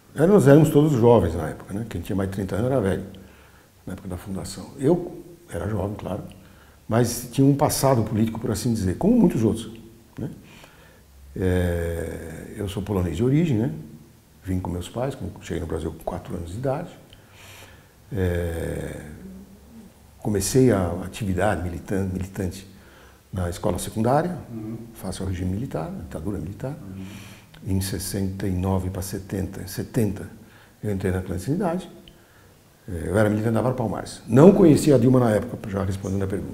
Nós éramos todos jovens na época, né? Quem tinha mais de 30 anos era velho, na época da fundação. Eu era jovem, claro, mas tinha um passado político, por assim dizer, como muitos outros, né? Eu sou polonês de origem, né? Vim com meus pais, cheguei no Brasil com 4 anos de idade. Comecei a atividade militante na escola secundária, face ao regime militar, ditadura militar. Em 69 para 70, eu entrei na clandestinidade. Eu era militante da Vara Palmares. Não conhecia a Dilma na época, já respondendo a pergunta.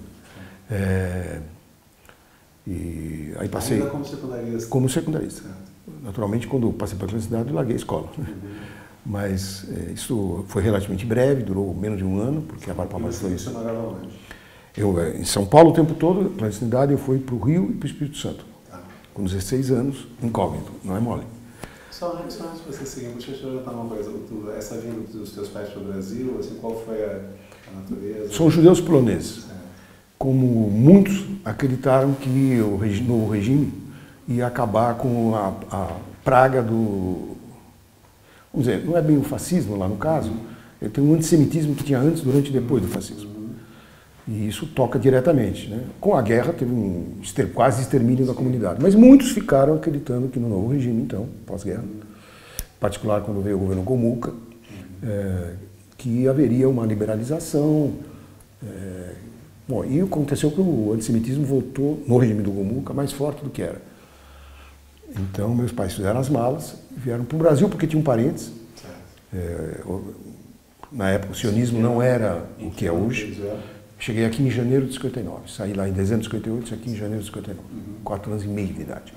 E aí passei... Ainda como secundarista? Como secundarista. Naturalmente, quando passei para a clandestinidade, eu larguei a escola. Mas isso foi relativamente breve, durou menos de um ano, porque a Vara Palmares foi isso. Você morava onde? Eu, em São Paulo o tempo todo, clandestinidade, eu fui para o Rio e para o Espírito Santo. Com 16 anos, incógnito, não é mole. Só antes de você seguir, deixa eu te perguntar uma coisa. Essa vinda dos teus pais para o Brasil, assim, qual foi a natureza? São judeus poloneses. Como muitos acreditaram que o novo regime ia acabar com a praga do... Vamos dizer, não é bem o fascismo lá no caso, tem um antissemitismo que tinha antes, durante e depois do fascismo. E isso toca diretamente, né? Com a guerra teve um quase extermínio da comunidade. Mas muitos ficaram acreditando que no novo regime, então, pós-guerra, em particular quando veio o governo Gomulka, que haveria uma liberalização. Bom, e aconteceu que o antissemitismo voltou, no regime do Gomulka, mais forte do que era. Então, meus pais fizeram as malas e vieram para o Brasil porque tinham parentes. Na época, o sionismo não era o que é hoje. Cheguei aqui em janeiro de 59, saí lá em dezembro de 58, saí aqui em janeiro de 59, 4 anos e meio de idade.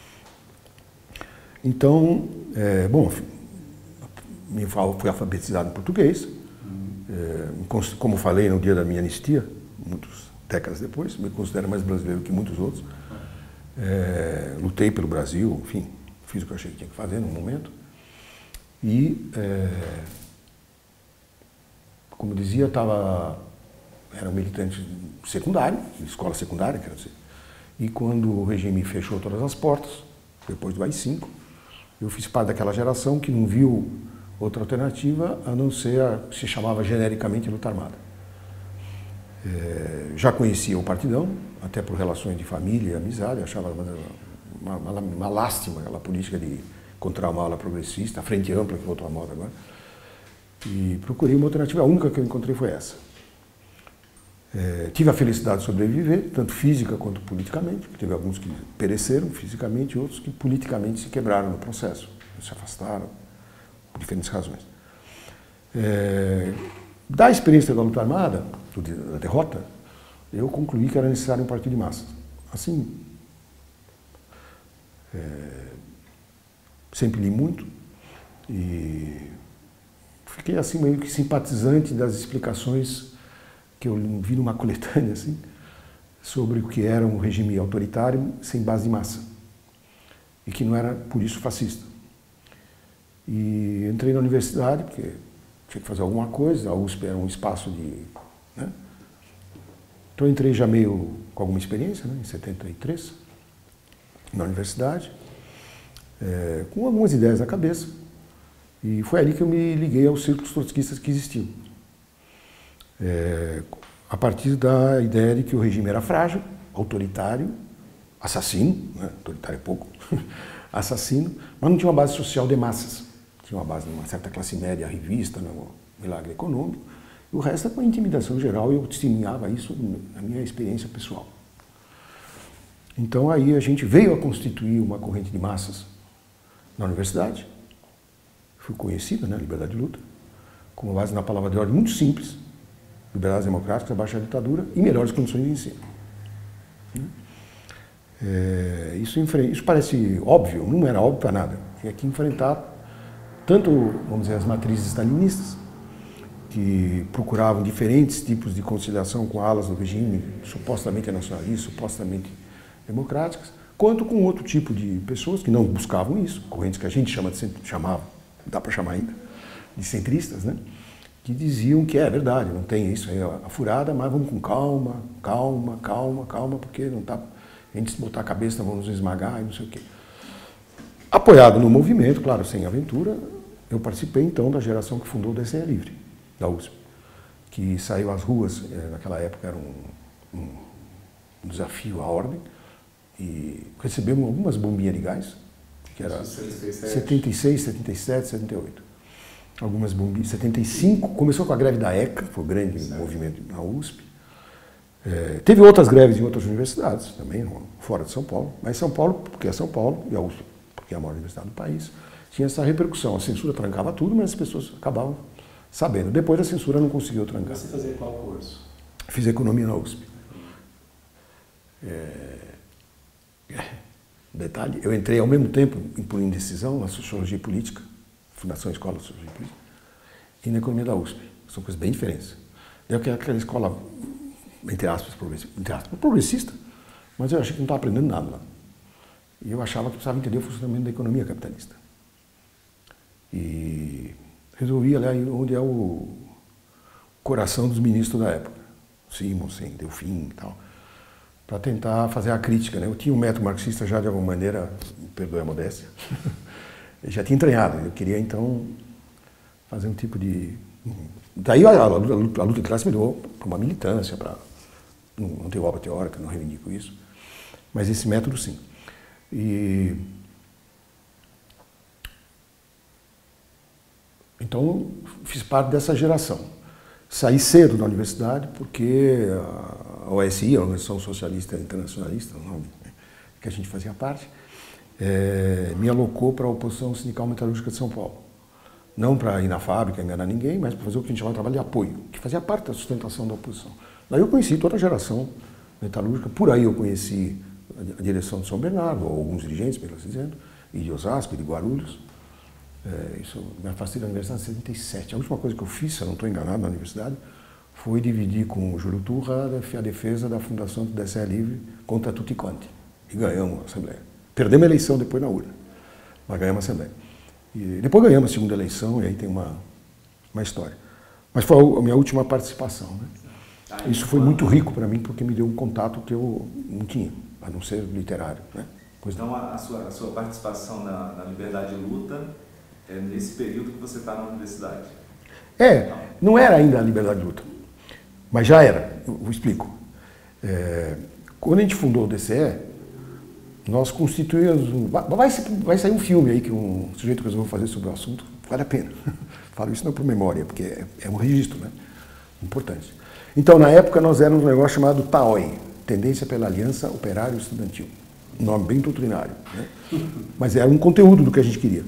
Então, bom, fui alfabetizado em português, como falei no dia da minha anistia, muitas décadas depois, me considero mais brasileiro que muitos outros. Lutei pelo Brasil, enfim, fiz o que eu achei que tinha que fazer no momento. E, como eu dizia, era um militante secundário, escola secundária, quero dizer. E quando o regime fechou todas as portas, depois do AI-5, eu fiz parte daquela geração que não viu outra alternativa a não ser a que se chamava genericamente luta armada. Já conhecia o Partidão, até por relações de família e amizade, achava uma lástima aquela política de encontrar uma ala progressista, a Frente Ampla, que voltou à moda agora. E procurei uma alternativa, a única que eu encontrei foi essa. Tive a felicidade de sobreviver, tanto física quanto politicamente, porque teve alguns que pereceram fisicamente e outros que politicamente se quebraram no processo, se afastaram, por diferentes razões. Da experiência da luta armada, da derrota, eu concluí que era necessário um partido de massas. Assim, sempre li muito e fiquei assim meio que simpatizante das explicações que eu vi numa coletânea assim, sobre o que era um regime autoritário sem base de massa e que não era por isso fascista. E entrei na universidade porque tinha que fazer alguma coisa, a USP era um espaço de... né? Então eu entrei já meio com alguma experiência, né, em 73, na universidade, com algumas ideias na cabeça, e foi ali que eu me liguei aos círculos trotskistas que existiam. A partir da ideia de que o regime era frágil, autoritário, assassino, né? Autoritário é pouco, assassino, mas não tinha uma base social de massas. Tinha uma base de uma certa classe média, revista, no milagre econômico, e o resto era uma intimidação geral, e eu testemunhava isso na minha experiência pessoal. Então aí a gente veio a constituir uma corrente de massas na universidade, fui conhecida, né, Liberdade de Luta, com base na palavra de ordem muito simples, liberdades democráticas, abaixo da ditadura e melhores condições de ensino. Isso parece óbvio, não era óbvio para nada. Tinha que enfrentar tanto, vamos dizer, as matrizes stalinistas, que procuravam diferentes tipos de conciliação com alas do regime, supostamente nacionalistas, supostamente democráticas, quanto com outro tipo de pessoas que não buscavam isso, correntes que a gente chamava, dá para chamar ainda, de centristas, né? Que diziam que é verdade, não tem isso aí, a furada, mas vamos com calma, porque não tá, a gente se botar a cabeça, vamos nos esmagar e não sei o quê. Apoiado no movimento, claro, sem aventura, eu participei então da geração que fundou o DCE Livre, da USP, que saiu às ruas, naquela época era um desafio à ordem, e recebemos algumas bombinhas de gás, que era 76, 77, 78. Algumas bombinhas, 75, começou com a greve da ECA, foi um grande movimento na USP. Teve outras greves em outras universidades também, fora de São Paulo, mas São Paulo, porque é São Paulo, e a USP, porque é a maior universidade do país, tinha essa repercussão. A censura trancava tudo, mas as pessoas acabavam sabendo. Depois a censura não conseguiu trancar. Você fazia qual curso? Fiz economia na USP. Detalhe, eu entrei ao mesmo tempo, por indecisão, na Sociologia Política, Fundação Escola de Sociologia Política, e na economia da USP. São coisas bem diferentes. Eu que aquela escola, entre aspas, progressista, mas eu achei que não estava aprendendo nada lá. E eu achava que precisava entender o funcionamento da economia capitalista. E resolvi ali onde é o coração dos ministros da época, Simonsen, Delfim e tal, para tentar fazer a crítica, né? Eu tinha um método marxista já de alguma maneira, perdoe a modéstia, já tinha entranhado. Eu queria então fazer um tipo de... Daí a luta de classe me deu para uma militância, para não ter obra teórica, não reivindico isso, mas esse método sim. E então fiz parte dessa geração. Saí cedo da universidade porque a OSI, a Organização Socialista Internacionalista, o nome que a gente fazia parte, me alocou para a oposição sindical metalúrgica de São Paulo. Não para ir na fábrica, enganar ninguém, mas para fazer o que a gente chama de trabalho de apoio, que fazia parte da sustentação da oposição. Daí eu conheci toda a geração metalúrgica, por aí eu conheci a direção de São Bernardo, ou alguns dirigentes, melhor dizendo, e de Osasco, e de Guarulhos. Isso, me afastei da universidade em 77. A última coisa que eu fiz, se eu não estou enganado, na universidade, foi dividir com o Júlio Turra a defesa da fundação do DCE Livre contra tutti quanti. E ganhamos a Assembleia. Perdemos a eleição depois na urna, mas ganhamos a Assembleia. E depois ganhamos a segunda eleição, e aí tem uma história. Mas foi a minha última participação, né? Isso foi muito rico para mim, porque me deu um contato que eu não tinha, a não ser literário, né? Então a sua participação na Liberdade de Luta é nesse período que você está na universidade? Não era ainda a Liberdade de Luta, mas já era, eu explico. Quando a gente fundou o DCE, nós constituímos... Vai sair um filme aí que um sujeito resolveu fazer sobre o assunto, vale a pena. Falo isso não por memória, porque é um registro, né? Importante. Então, na época, nós éramos um negócio chamado TAOI, Tendência pela Aliança Operário Estudantil. Um nome bem doutrinário, né? Mas era um conteúdo do que a gente queria.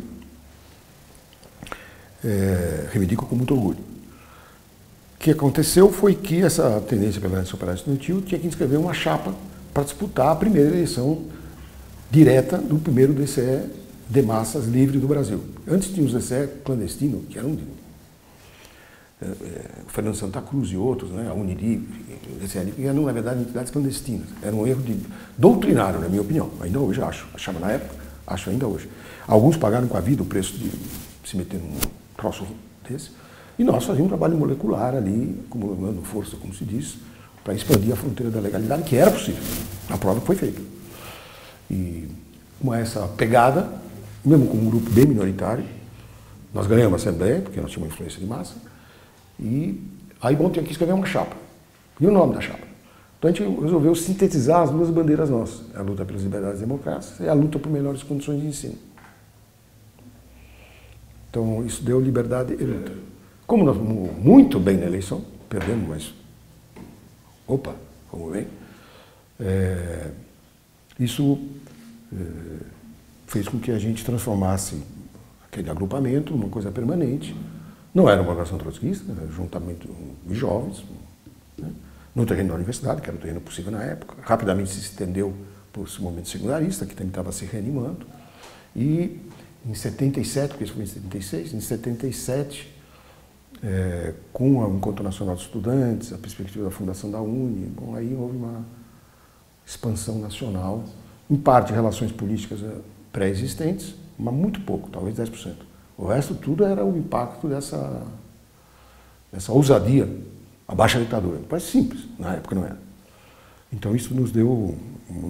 Reivindico com muito orgulho. O que aconteceu foi que essa Tendência pela Aliança Operário Estudantil tinha que inscrever uma chapa para disputar a primeira eleição direta do primeiro DCE de massas livre do Brasil. Antes tinha os DCE clandestinos, que eram o Fernando Santa Cruz e outros, né, a Uniri, que eram, na verdade, entidades clandestinas. Era um erro doutrinário, na minha opinião. Ainda hoje acho. Achava na época, acho ainda hoje. Alguns pagaram com a vida o preço de se meter num troço desse. E nós fazíamos um trabalho molecular ali, acumulando força, como se diz, para expandir a fronteira da legalidade, que era possível. A prova foi feita. E com essa pegada, mesmo com um grupo bem minoritário, nós ganhamos a Assembleia, porque nós tínhamos uma influência de massa, e aí, bom, tinha que escrever uma chapa. E o nome da chapa? Então a gente resolveu sintetizar as duas bandeiras nossas, a luta pelas liberdades democráticas e a luta por melhores condições de ensino. Então isso deu liberdade e luta. Como nós fomos muito bem na eleição, perdemos, mas opa, como bem, isso fez com que a gente transformasse aquele agrupamento numa coisa permanente. Não era uma organização trotskista, era um juntamento de jovens, né, no terreno da universidade, que era o terreno possível na época. Rapidamente se estendeu para esse momento secundarista, que também estava se reanimando. E em 77, porque isso foi em 76, em 77, com o Encontro Nacional de Estudantes, a perspectiva da fundação da UNE, bom, aí houve uma expansão nacional, em parte relações políticas pré-existentes, mas muito pouco, talvez 10%. O resto tudo era o impacto dessa ousadia, a baixa ditadura. Parece simples, na época não era. Então isso nos deu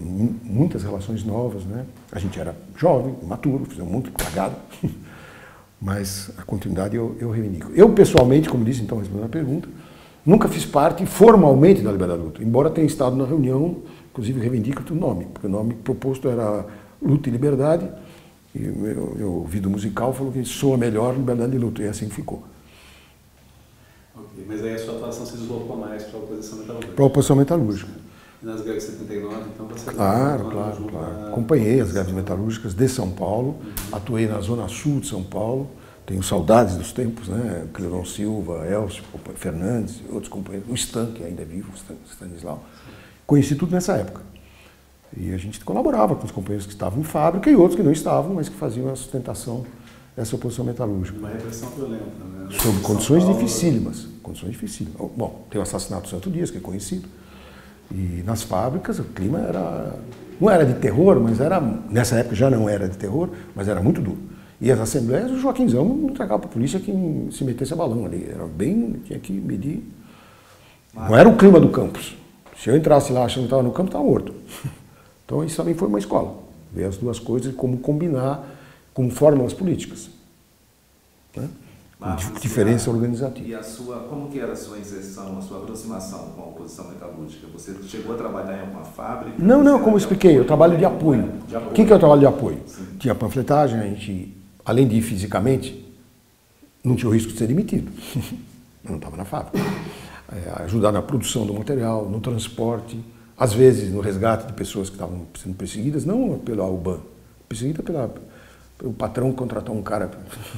muitas relações novas, né? A gente era jovem, imaturo, fizemos muito cagado, Mas a continuidade eu reivindico. Eu, pessoalmente, como disse, então, respondendo a pergunta, nunca fiz parte formalmente da Liberdade Luta, embora tenha estado na reunião, inclusive reivindico o nome, porque o nome proposto era Luta e Liberdade, e o meu ouvido musical falou que soa melhor Liberdade e Luta, e assim ficou. Ok, mas aí a sua atuação se deslocou mais para a oposição metalúrgica. Para a oposição metalúrgica. E nas greves de 79, então você... Claro. Acompanhei as greves metalúrgicas de São Paulo, atuei na Zona Sul de São Paulo, tenho saudades dos tempos, né? Clevão Silva, Elcio Fernandes, outros companheiros, o Stan, que ainda é vivo, o Stanislau. Conheci tudo nessa época. E a gente colaborava com os companheiros que estavam em fábrica e outros que não estavam, mas que faziam a sustentação dessa oposição metalúrgica. Uma repressão violenta, né? Sob condições dificílimas. Condições dificílimas. Bom, tem o assassinato do Santo Dias, que é conhecido. E nas fábricas o clima era... Não era de terror, mas era... Nessa época já não era de terror, mas era muito duro. E as assembleias, o Joaquinzão não entregava para a polícia quem se metesse a balão ali. Era bem... Tinha que medir... Não era o clima do campus. Se eu entrasse lá achando que estava no campo, estava morto. Então isso também foi uma escola. Ver as duas coisas e como combinar com fórmulas políticas. Né? Com diferença organizativa. E como que era a sua inserção, a sua aproximação com a oposição metalúrgica? Você chegou a trabalhar em alguma fábrica? Não, como eu expliquei, eu trabalho de apoio. O que é o trabalho de apoio? Sim. Tinha panfletagem, a gente, além de ir fisicamente, não tinha o risco de ser demitido. Eu não estava na fábrica. Ajudar na produção do material, no transporte, às vezes no resgate de pessoas que estavam sendo perseguidas, não pela UBAN, perseguida pelo patrão que contratou um cara.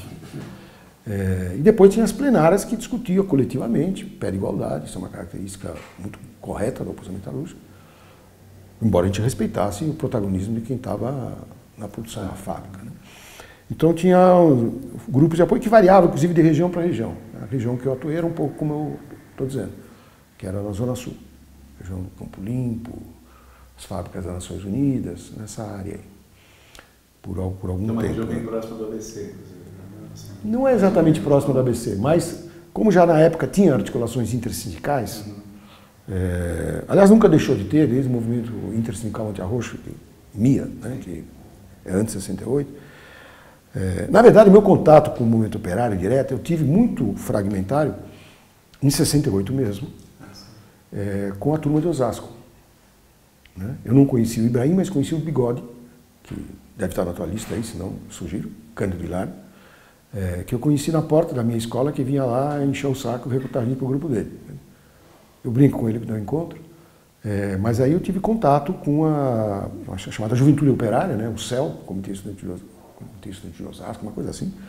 E depois tinha as plenárias que discutiam coletivamente, pé de igualdade, isso é uma característica muito correta da oposição metalúrgica, embora a gente respeitasse o protagonismo de quem estava na produção da fábrica. Né? Então tinha grupos de apoio que variavam, inclusive de região para região. A região que eu atuei era um pouco como eu estou dizendo, que era na Zona Sul, região do Campo Limpo, as fábricas das Nações Unidas, nessa área aí, por algum tempo. Uma região bem próxima do ABC, inclusive. Não é exatamente próximo do ABC, mas como já na época tinha articulações intersindicais, aliás, nunca deixou de ter, desde o movimento intersindical anti-arroxo, MIA, né, que é antes de 68. Na verdade, meu contato com o movimento operário direto, eu tive muito fragmentário, em 68 mesmo, com a turma de Osasco. Né? Eu não conheci o Ibrahim, mas conheci o Bigode, que deve estar na tua lista aí, se não, sugiro, Cândido Vilar, que eu conheci na porta da minha escola, que vinha lá encher o saco e recrutar gente para o grupo dele. Eu brinco com ele no encontro, mas aí eu tive contato com a chamada Juventude Operária, né? O CEL, Comitê Estudantil de Osasco, uma coisa assim.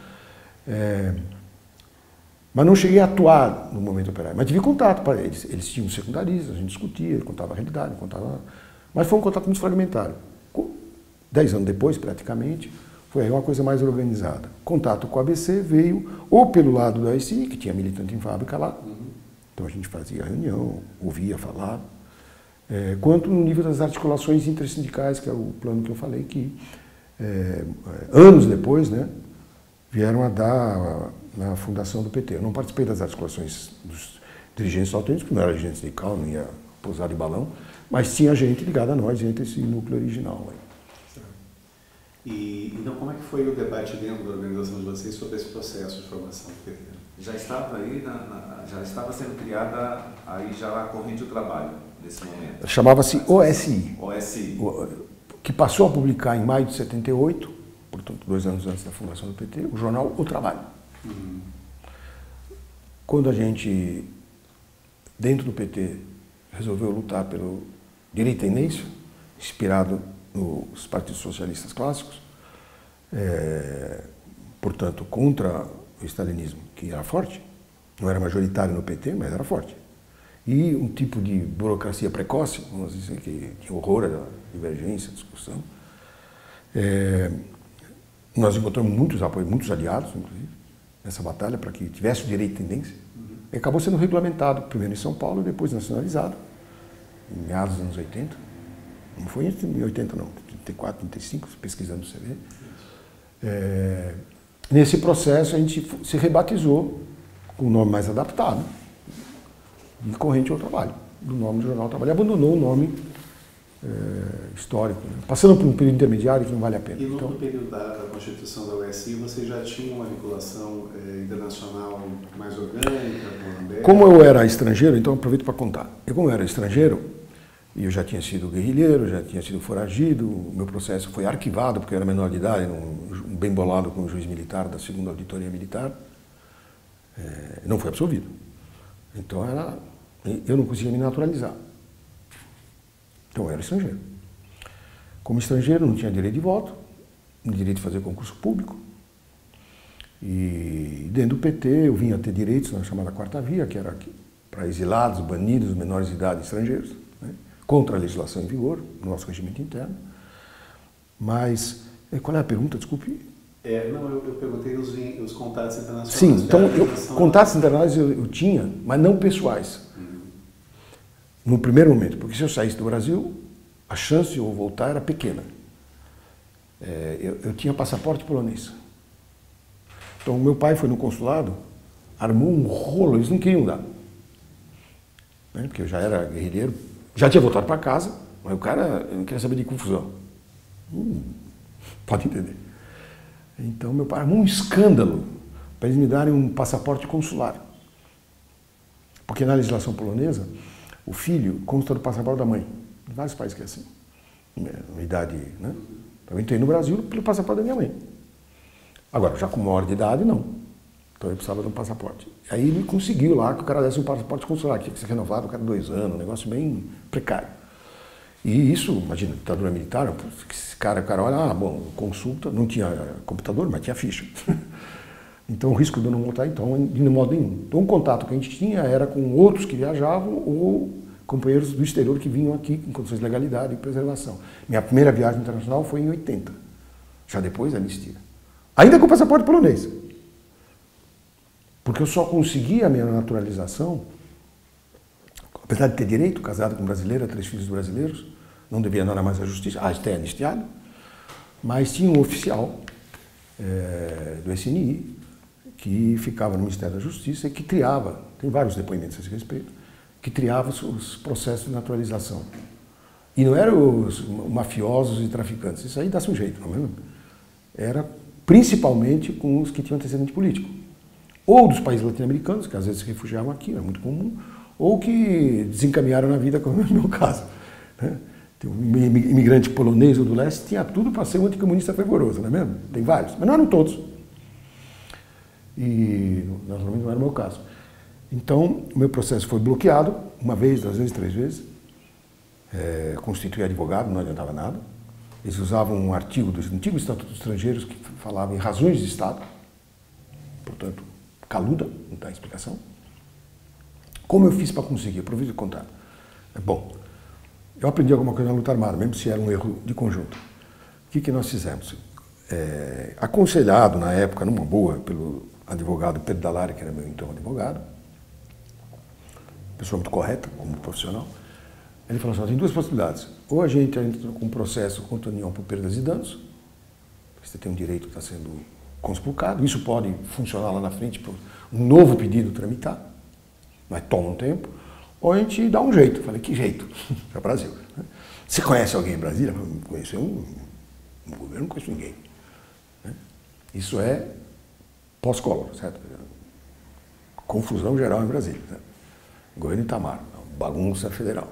Mas não cheguei a atuar no movimento operário, mas tive contato para eles. Eles tinham secundaristas, a gente discutia, contava a realidade, mas foi um contato muito fragmentário. 10 anos depois, praticamente, foi aí uma coisa mais organizada. Contato com a ABC veio ou pelo lado da AICI, que tinha militante em fábrica lá, então a gente fazia reunião, ouvia falar, quanto no nível das articulações intersindicais, que é o plano que eu falei, que anos depois, né, vieram a dar na fundação do PT. Eu não participei das articulações dos dirigentes autênticos, porque não era dirigente sindical, não ia pousar de balão, mas tinha gente ligada a nós, gente desse núcleo original. E então como é que foi o debate dentro da organização de vocês sobre esse processo de formação do PT? Já estava aí, já estava sendo criada aí já a corrente do trabalho nesse momento. Chamava-se OSI. OSI. Que passou a publicar em maio de 78, portanto 2 anos antes da fundação do PT, o jornal O Trabalho. Quando a gente, dentro do PT, resolveu lutar pelo direito à independência, inspirado nos partidos socialistas clássicos, portanto, contra o stalinismo, que era forte, não era majoritário no PT, mas era forte. E um tipo de burocracia precoce, vamos dizer, que horror da divergência, discussão. Nós encontramos muitos apoios, muitos aliados, inclusive, nessa batalha para que tivesse o direito de tendência. E acabou sendo regulamentado, primeiro em São Paulo, depois nacionalizado, em meados dos anos 80. Não foi em 80 não, 34, 35, pesquisando no CV. Nesse processo a gente se rebatizou com o nome mais adaptado, de Corrente ao Trabalho, do nome do Jornal Trabalho. E abandonou o nome histórico, né? Passando por um período intermediário que não vale a pena. E no Então, período da constituição da USI, você já tinha uma vinculação internacional mais orgânica com a Ambev? como eu era estrangeiro, então aproveito para contar. Como eu era estrangeiro, e eu já tinha sido guerrilheiro, já tinha sido foragido, o meu processo foi arquivado porque eu era menor de idade, bem bolado com o juiz militar da 2ª Auditoria Militar, não fui absolvido. Então eu não conseguia me naturalizar. Então eu era estrangeiro. Como estrangeiro não tinha direito de voto, nem direito de fazer concurso público. E dentro do PT eu vinha ter direitos na chamada quarta via, que era para exilados, banidos, menores de idade estrangeiros, né? Contra a legislação em vigor, no nosso regimento interno. Mas, qual é a pergunta? Desculpe. Não, eu perguntei os contatos internacionais. Sim, então contatos internacionais eu tinha, mas não pessoais. No primeiro momento, porque se eu saísse do Brasil, a chance de eu voltar era pequena. Eu tinha passaporte polonês. Então, meu pai foi no consulado, armou um rolo, eles não queriam dar. Né? Porque eu já era guerrilheiro, já tinha voltado para casa, mas o cara não queria saber de confusão. Pode entender. Então, meu pai armou um escândalo para eles me darem um passaporte consular. Porque na legislação polonesa, o filho consta do passaporte da mãe. Em vários países que é assim. Uma idade, né? Então, eu entrei no Brasil pelo passaporte da minha mãe. Agora, já com maior de idade, não. Então eu precisava de um passaporte. Aí ele conseguiu lá que o cara desse um passaporte consular, que tinha que ser renovado, o cara 2 anos, um negócio bem precário. E isso, imagina, ditadura militar, esse cara, o cara olha, bom, consulta, não tinha computador, mas tinha ficha. Então o risco de eu não voltar, então, de modo nenhum. Então o contato que a gente tinha era com outros que viajavam ou companheiros do exterior que vinham aqui em condições de legalidade e preservação. Minha primeira viagem internacional foi em 80, já depois da anistia. Ainda com o passaporte polonês. Porque eu só consegui a minha naturalização, apesar de ter direito, casado com brasileira, 3 filhos brasileiros, não devia nada mais à justiça, até anistiado, mas tinha um oficial do SNI que ficava no Ministério da Justiça e que triava, tem vários depoimentos a esse respeito, que triava os processos de naturalização. E não eram os mafiosos e traficantes, isso aí dá sujeito, não é mesmo? Era principalmente com os que tinham antecedente político. Ou dos países latino-americanos, que às vezes se refugiavam aqui, é muito comum, ou que desencaminharam na vida, como é o meu caso. Né? Tem um imigrante polonês ou do leste, tinha tudo para ser um anticomunista fervoroso, não é mesmo? Tem vários, mas não eram todos. E, naturalmente, não era o meu caso. Então, o meu processo foi bloqueado, 1 vez, 2 vezes, 3 vezes. Constituí advogado, não adiantava nada. Eles usavam um artigo do antigo Estatuto dos Estrangeiros que falava em razões de Estado, portanto, caluda, não dá explicação. Como eu fiz para conseguir? Aproveito de contar. Bom, eu aprendi alguma coisa na luta armada, mesmo se era um erro de conjunto. O que nós fizemos? Aconselhado na época, numa boa, pelo advogado Pedro Dallari, que era meu então advogado, pessoa muito correta como profissional, ele falou assim, tem 2 possibilidades. Ou a gente entra com um processo contra a União por perdas e danos, você tem um direito que está sendo conspurcado, isso pode funcionar lá na frente para um novo pedido tramitar, mas toma um tempo, ou a gente dá um jeito. Eu falei, que jeito? É o Brasil. Você conhece alguém em Brasília? Eu conheço no governo, não conheço ninguém. Isso é pós-Collor, certo? Confusão geral em Brasília. Certo? Governo Itamar, bagunça federal.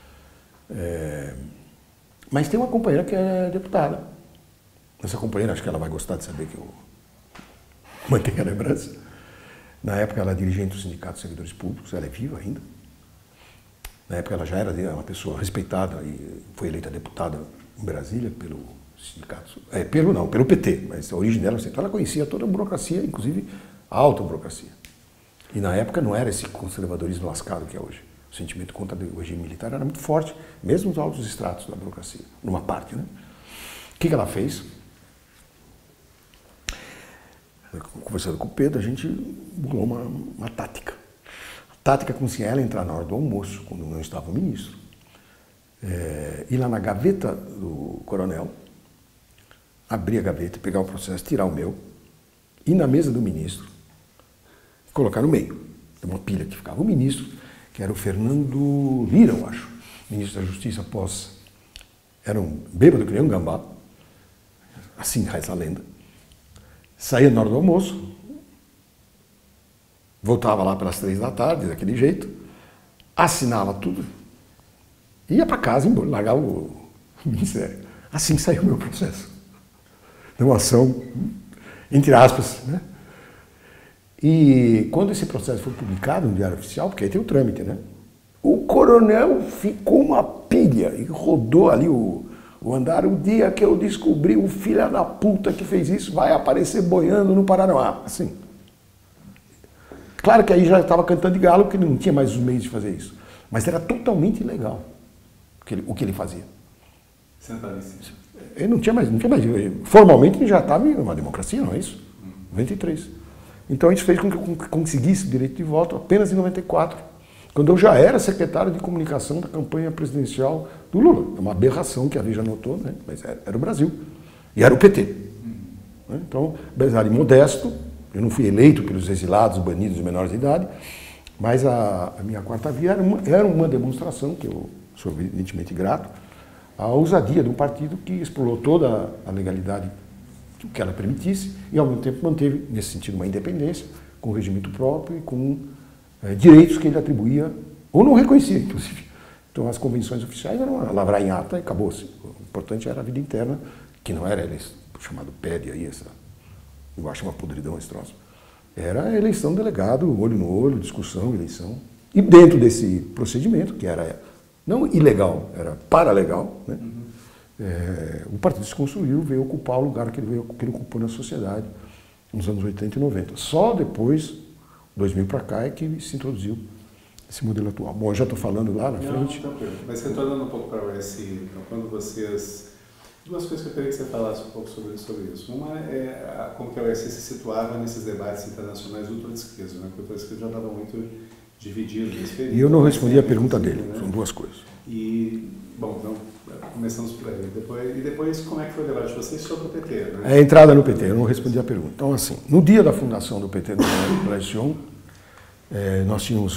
Mas tem uma companheira que é deputada. Essa companheira, acho que ela vai gostar de saber que eu mantenho a lembrança. Na época ela é dirigente do Sindicato de Servidores Públicos, ela é viva ainda. Na época ela já era uma pessoa respeitada e foi eleita deputada em Brasília pelo sindicato, pelo PT, mas a origem dela, ela conhecia toda a burocracia, inclusive a alta burocracia. E na época não era esse conservadorismo lascado que é hoje. O sentimento contra o regime militar era muito forte, mesmo nos altos estratos da burocracia, numa parte, né? O que ela fez? Conversando com o Pedro, a gente bolou uma tática. A tática consistia em ela entrar na hora do almoço, quando não estava o ministro, ir lá na gaveta do coronel, abrir a gaveta, pegar o processo, tirar o meu, ir na mesa do ministro e colocar no meio. Tem uma pilha que ficava o ministro, que era o Fernando Lira, eu acho, ministro da Justiça após era um bêbado que nem um gambá, assim reza a lenda, saía na hora do almoço, voltava lá pelas 3 da tarde, daquele jeito, assinava tudo, ia para casa, embora, largava o ministério. Assim saiu o meu processo. Uma ação, entre aspas, né? E quando esse processo foi publicado no Diário Oficial, porque aí tem o trâmite, né? O coronel ficou uma pilha e rodou ali o andar. O dia que eu descobri o filho da puta que fez isso vai aparecer boiando no Paranoá. Assim. Claro que aí já estava cantando de galo, porque ele não tinha mais os meios de fazer isso. Mas era totalmente ilegal o que ele fazia. Centralista. Ele não tinha mais. Formalmente ele já estava em uma democracia, não é isso? 93. Então isso fez com que eu conseguisse o direito de voto apenas em 94, quando eu já era secretário de comunicação da campanha presidencial do Lula. É uma aberração que a Veja notou, né? Mas era o Brasil. E era o PT. Então, apesar de modesto, eu não fui eleito pelos exilados, banidos, menores de idade, mas a minha quarta via era uma demonstração, que eu sou evidentemente grato, à ousadia de um partido que explorou toda a legalidade que ela permitisse e, ao mesmo tempo, manteve, nesse sentido, uma independência, com regimento próprio e com direitos que ele atribuía, ou não reconhecia, inclusive. Então, as convenções oficiais eram lavrar em ata e acabou-se. O importante era a vida interna, que não era chamado PED aí, eu acho uma podridão esse troço. Era a eleição do delegado, olho no olho, discussão, eleição. E dentro desse procedimento, que era não ilegal, era paralegal, né? O partido se construiu, veio ocupar o lugar que ele ocupou na sociedade nos anos 80 e 90. Só depois, 2000 para cá, é que se introduziu esse modelo atual. Bom, eu já estou falando lá na frente. Mas retornando um pouco para o RSI, então, quando vocês... Duas coisas que eu queria que você falasse um pouco sobre isso. Uma é como que a RSI se situava nesses debates internacionais ultra-esquerda, né? Porque o ultra-esquerda já estava muito dividido nesse período. E eu não respondi a pergunta dele, né? São duas coisas. E, bom, então, começamos por aí. E depois, como é que foi o debate de vocês sobre o PT? Né? A entrada no PT, eu não respondi a pergunta. Então, assim, no dia da fundação do PT no Brasil, nós tínhamos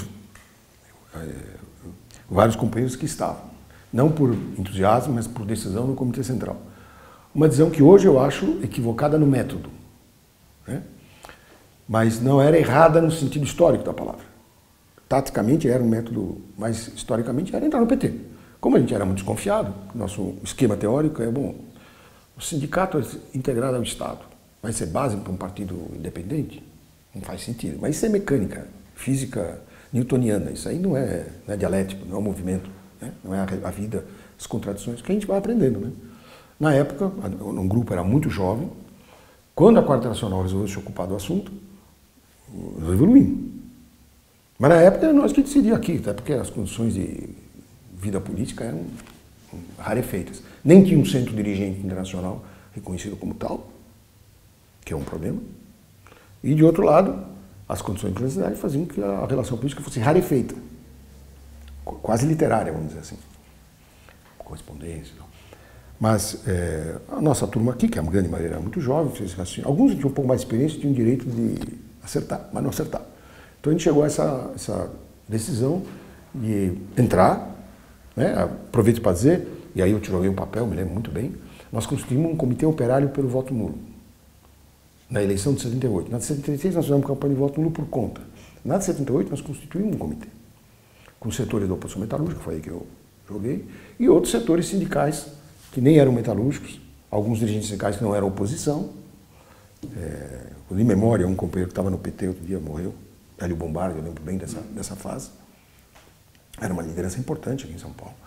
vários companheiros que estavam, não por entusiasmo, mas por decisão no Comitê Central. Uma decisão que hoje eu acho equivocada no método, né? Mas não era errada no sentido histórico da palavra. Taticamente era um método, mas historicamente era entrar no PT. Como a gente era muito desconfiado, nosso esquema teórico é, bom, o sindicato é integrado ao Estado, vai ser base para um partido independente? Não faz sentido. Mas isso é mecânica, física newtoniana, isso aí não é dialético, não é um movimento, né? Não é a vida, as contradições que a gente vai aprendendo, né? Na época, um grupo era muito jovem, quando a Quarta Nacional resolveu se ocupar do assunto, nós evoluímos. Mas na época era nós que decidíamos aqui, até porque as condições de vida política eram rarefeitas. Nem tinha um centro dirigente internacional reconhecido como tal, que é um problema. E, de outro lado, as condições de internacionalidade faziam que a relação política fosse rarefeita, quase literária, vamos dizer assim. Correspondência. Mas a nossa turma aqui, que a grande maioria era muito jovem, fez assim, alguns tinham um pouco mais de experiência, tinham direito de acertar, mas não acertar. Então a gente chegou a essa decisão de entrar, né? Aproveito para dizer, e aí eu tirei um papel, me lembro muito bem, nós constituímos um comitê operário pelo voto nulo, na eleição de 78. Na de 76 nós fizemos campanha de voto nulo por conta. Na de 78 nós constituímos um comitê, com setores da oposição metalúrgica, foi aí que eu joguei, e outros setores sindicais, que nem eram metalúrgicos, alguns dirigentes sindicais que não eram oposição. De memória, um companheiro que estava no PT outro dia morreu, Hélio Bombardi, eu lembro bem dessa fase. Era uma liderança importante aqui em São Paulo.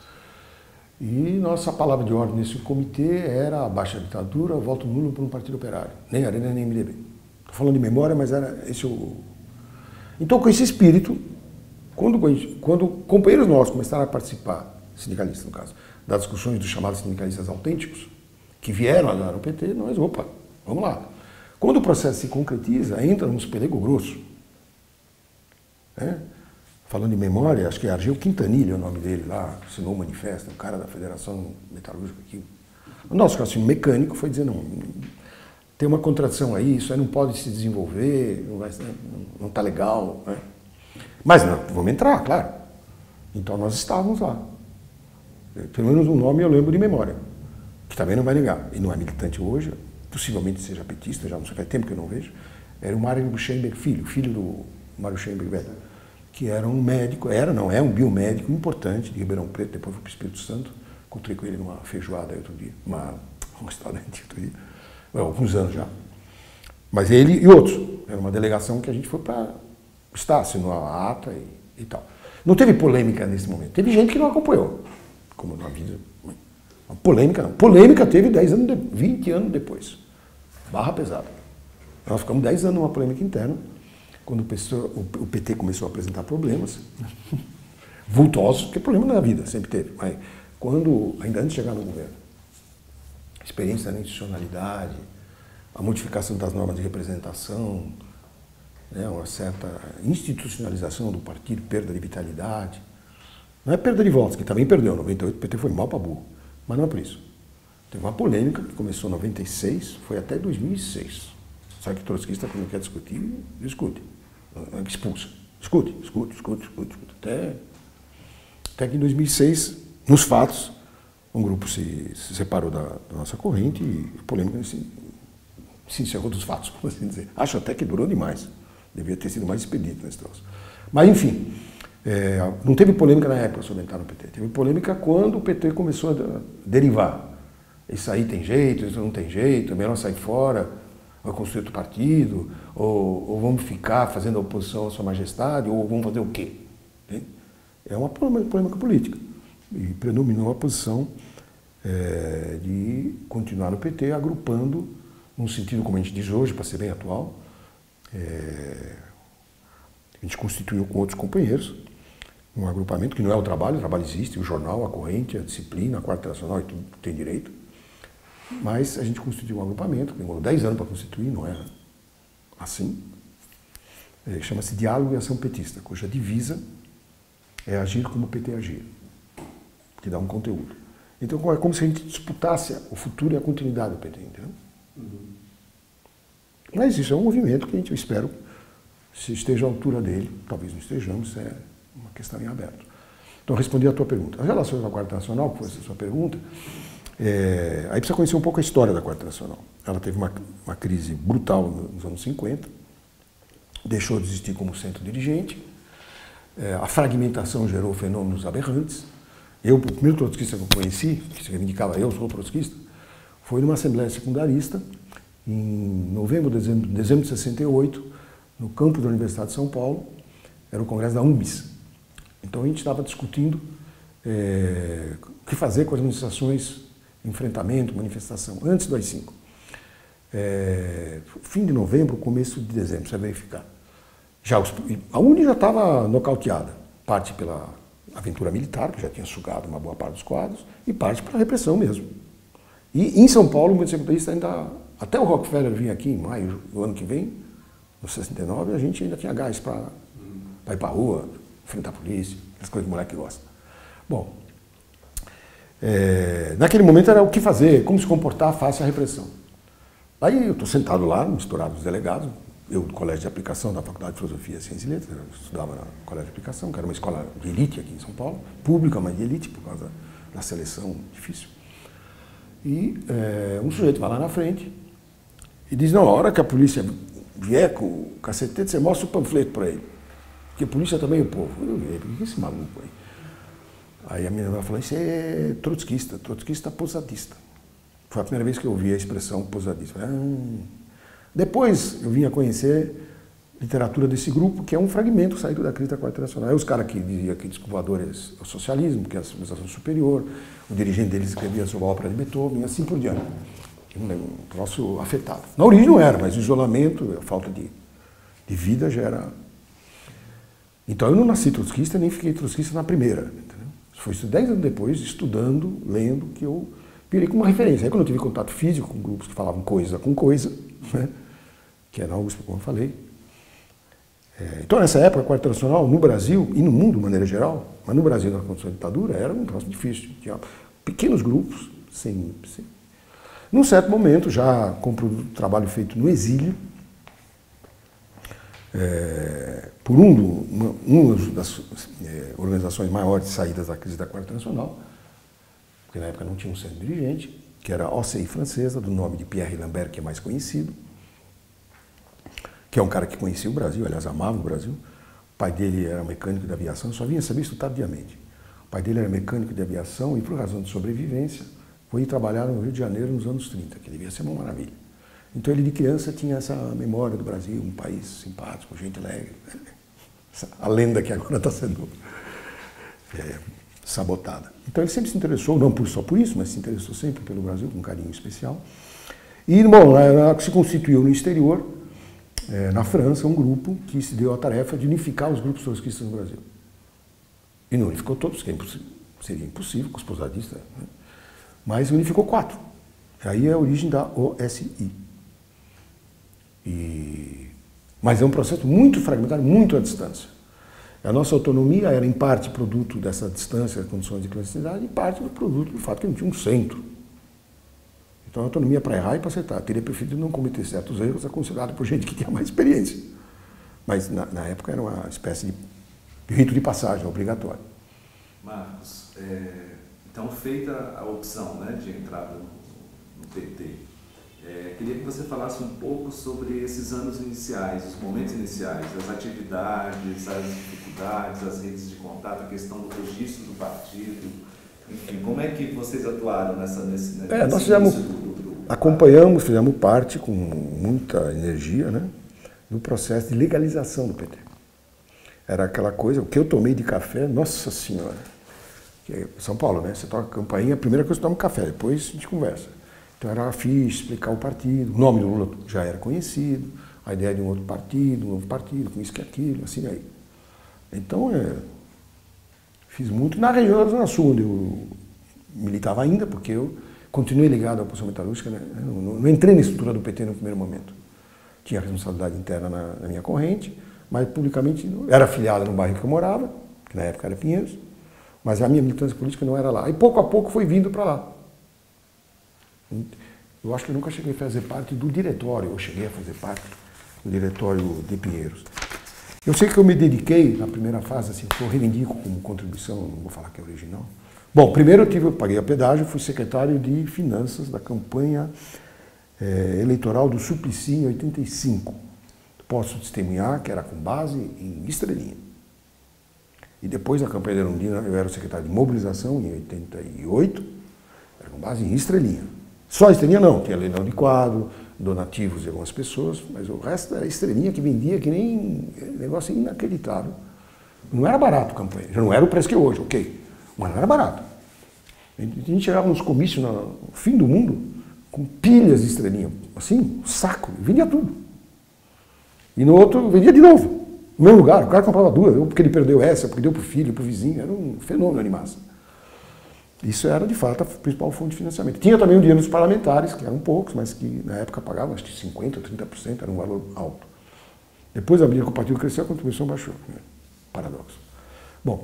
E nossa palavra de ordem nesse comitê era abaixo da ditadura, voto nulo por um partido operário. Nem Arena, nem MDB. Estou falando de memória, mas era esse o... Então, com esse espírito, quando companheiros nossos começaram a participar, sindicalistas no caso, das discussões dos chamados sindicalistas autênticos, que vieram agora no PT, nós, opa, vamos lá. Quando o processo se concretiza, entra nos pelego grosso. Falando de memória, acho que é Argel Quintanilha é o nome dele lá, assinou o manifesto, o cara da Federação Metalúrgica aqui. O nosso raciocínio mecânico foi dizer, não, tem uma contradição aí, isso aí não pode se desenvolver, não está legal. Né? Mas não, vamos entrar, claro. Então nós estávamos lá. Pelo menos o nome eu lembro de memória. que também não vai negar, e não é militante hoje, possivelmente seja petista, já não sei, faz tempo que eu não vejo, era o Mário Schemberg filho do Mário Schemberg velho, que era um médico, é um biomédico importante de Ribeirão Preto, depois foi para o Espírito Santo, encontrei com ele numa feijoada outro dia, um restaurante outro dia, alguns anos já. Mas ele e outros, era uma delegação que a gente foi para estar, assinou a ata e tal. Não teve polêmica nesse momento, teve gente que não acompanhou, como na vida. Polêmica não. Polêmica teve 20 anos depois. Barra pesada. Nós ficamos 10 anos numa polêmica interna, quando o PT começou a apresentar problemas, vultosos, porque problema na vida sempre teve, mas quando, ainda antes de chegar no governo, experiência na institucionalidade, a modificação das normas de representação, né, uma certa institucionalização do partido, perda de vitalidade. Não é perda de votos, que também perdeu, em 98 o PT foi mal para burro, mas não é por isso. Teve uma polêmica que começou em 96, foi até 2006. Sabe que trotskista, quando quer discutir, discute. Expulsa. Discute. Até que em 2006, nos fatos, um grupo se separou da nossa corrente e a polêmica se encerrou dos fatos, por assim dizer. Acho até que durou demais. Devia ter sido mais expedito nesse troço. Mas, enfim, não teve polêmica na época sobre entrar no PT. Teve polêmica quando o PT começou a derivar. Isso aí tem jeito, isso não tem jeito, é melhor sair fora, vai construir outro partido, ou vamos ficar fazendo oposição à sua majestade, ou vamos fazer o quê? É uma polêmica política. E predominou a posição de continuar no PT, agrupando, num sentido, como a gente diz hoje, para ser bem atual, a gente constituiu com outros companheiros um agrupamento que não é o trabalho existe, o jornal, a corrente, a disciplina, a Quarta Nacional, e tudo tem direito. Mas a gente constituiu um agrupamento, que demorou 10 anos para constituir, não é assim. Chama-se Diálogo e Ação Petista, cuja divisa é agir como o PT agir, que dá um conteúdo. Então é como se a gente disputasse o futuro e a continuidade do PT, entendeu? Mas isso é um movimento que eu espero se esteja à altura dele, talvez não estejamos, é uma questão em aberto. Então, respondi a tua pergunta. As relações com a Quarta Nacional, que foi essa sua pergunta, aí precisa conhecer um pouco a história da Quarta Nacional. Ela teve uma crise brutal nos anos 50, deixou de existir como centro dirigente, a fragmentação gerou fenômenos aberrantes. O primeiro trotskista que eu conheci, que se reivindicava eu sou trotskista, foi numa assembleia secundarista, em dezembro de 68, no campo da Universidade de São Paulo, era o congresso da UMBS. Então a gente estava discutindo o que fazer com as manifestações, enfrentamento, manifestação, antes do AI-5. Fim de novembro, começo de dezembro, você vai verificar. A UNE já estava nocauteada, parte pela aventura militar, que já tinha sugado uma boa parte dos quadros, e parte pela repressão mesmo. E em São Paulo, o movimento secundarista ainda, até o Rockefeller vir aqui em maio do ano que vem, no 69, a gente ainda tinha gás para ir para a rua, enfrentar a polícia, as coisas que o moleque gosta. Bom, naquele momento era o que fazer, como se comportar face à repressão. Aí eu estou sentado lá, misturado os delegados, eu do Colégio de Aplicação da Faculdade de Filosofia, Ciências e Letras, eu estudava no Colégio de Aplicação, que era uma escola de elite aqui em São Paulo, pública, mas de elite, por causa da seleção difícil. E um sujeito vai lá na frente e diz, não, a hora que a polícia vier com o cacetete, você mostra o panfleto para ele. Porque a polícia também é o povo. Eu vi, por que esse maluco aí? Aí a menina falou, isso é trotskista posadista. Foi a primeira vez que eu ouvi a expressão posadista. Depois eu vim a conhecer literatura desse grupo, que é um fragmento saído da crise da Quarta Nacional. Aí os caras que diziam que desculpadores é o socialismo, que é a civilização superior, o dirigente deles escrevia sobre a ópera de Beethoven, e assim por diante. Um troço afetado. Na origem não era, mas o isolamento, a falta de vida já era. Então eu não nasci trotskista, nem fiquei trotskista na primeira. Entendeu? Foi 10 anos depois, estudando, lendo, que eu virei como uma referência. Aí quando eu tive contato físico com grupos que falavam coisa com coisa, né, que era algo, como eu falei. Então nessa época, a Quarta Nacional, no Brasil e no mundo de maneira geral, mas no Brasil, na condição de ditadura, era um troço difícil. Tinha pequenos grupos, sem. Num certo momento, já com o trabalho feito no exílio, por uma das organizações maiores de saídas da crise da Quarta Nacional, porque na época não tinha um centro dirigente, que era OCI francesa, do nome de Pierre Lambert, que é mais conhecido, que é um cara que conhecia o Brasil, aliás, amava o Brasil. O pai dele era mecânico de aviação, só vinha saber isso tardiamente. O pai dele era mecânico de aviação e, por razão de sobrevivência, foi trabalhar no Rio de Janeiro nos anos 30, que devia ser uma maravilha. Então ele, de criança, tinha essa memória do Brasil, um país simpático, gente alegre. A lenda que agora está sendo sabotada. Então ele sempre se interessou, não só por isso, mas se interessou sempre pelo Brasil, com um carinho especial. E, bom, se constituiu no exterior, na França, um grupo que se deu a tarefa de unificar os grupos trotskistas no Brasil. E não unificou todos, que seria impossível com os posadistas, né? Mas unificou 4. Aí é a origem da OSI. Mas é um processo muito fragmentário, muito à distância. A nossa autonomia era, em parte, produto dessa distância, condições de clandestinidade, e parte do produto do fato que não tinha um centro. Então, a autonomia para errar e para acertar. Teria preferido não cometer certos erros, aconselhado por gente que tinha mais experiência. Mas, na época, era uma espécie de rito de passagem obrigatório. Marcos, então, feita a opção, né, de entrada no PT, queria que você falasse um pouco sobre esses anos iniciais, os momentos iniciais, as atividades, as dificuldades, as redes de contato, a questão do registro do partido, enfim, como é que vocês atuaram nesse nós acompanhamos, fizemos parte com muita energia, né, no processo de legalização do PT. Era aquela coisa, o que eu tomei de café, nossa senhora, São Paulo, né, você toca a campainha, a primeira coisa você toma um café, depois a gente conversa. Então era fixe, explicar o partido, o nome do Lula já era conhecido, a ideia de um outro partido, um novo partido, com isso que aquilo, assim aí. Então, fiz muito na região da Zona Sul, onde eu militava ainda, porque eu continuei ligado à posição metalúrgica, né? Não entrei na estrutura do PT no primeiro momento. Tinha responsabilidade interna na minha corrente, mas publicamente era afiliado no bairro que eu morava, que na época era Pinheiros, mas a minha militância política não era lá. E pouco a pouco foi vindo para lá. Eu acho que eu nunca cheguei a fazer parte do diretório, eu cheguei a fazer parte do diretório de Pinheiros. Eu sei que eu me dediquei na primeira fase, assim, eu reivindico como contribuição, não vou falar que é original. Bom, primeiro eu paguei a pedágio, fui secretário de Finanças da campanha eleitoral do Suplicy em 85. Posso testemunhar que era com base em Estrelinha. E depois da campanha de Erundina, eu era o secretário de Mobilização em 88, era com base em Estrelinha. Só Estrelinha não, tinha leilão de quadro, donativos de algumas pessoas, mas o resto era Estrelinha que vendia que nem negócio inacreditável. Não era barato a campanha, já não era o preço que é hoje, ok, mas não era barato. A gente chegava nos comícios no fim do mundo com pilhas de Estrelinha, assim, um saco, vendia tudo. E no outro vendia de novo, no mesmo lugar, o cara comprava duas, ou porque ele perdeu essa, porque deu para o filho, para o vizinho, era um fenômeno de massa. Isso era, de fato, a principal fonte de financiamento. Tinha também o dinheiro dos parlamentares, que eram poucos, mas que na época pagavam acho que 50% ou 30%, era um valor alto. Depois, à medida que o partido cresceu, a contribuição baixou. Né? Paradoxo. Bom,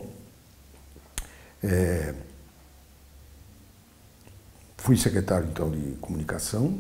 fui secretário, então, de comunicação,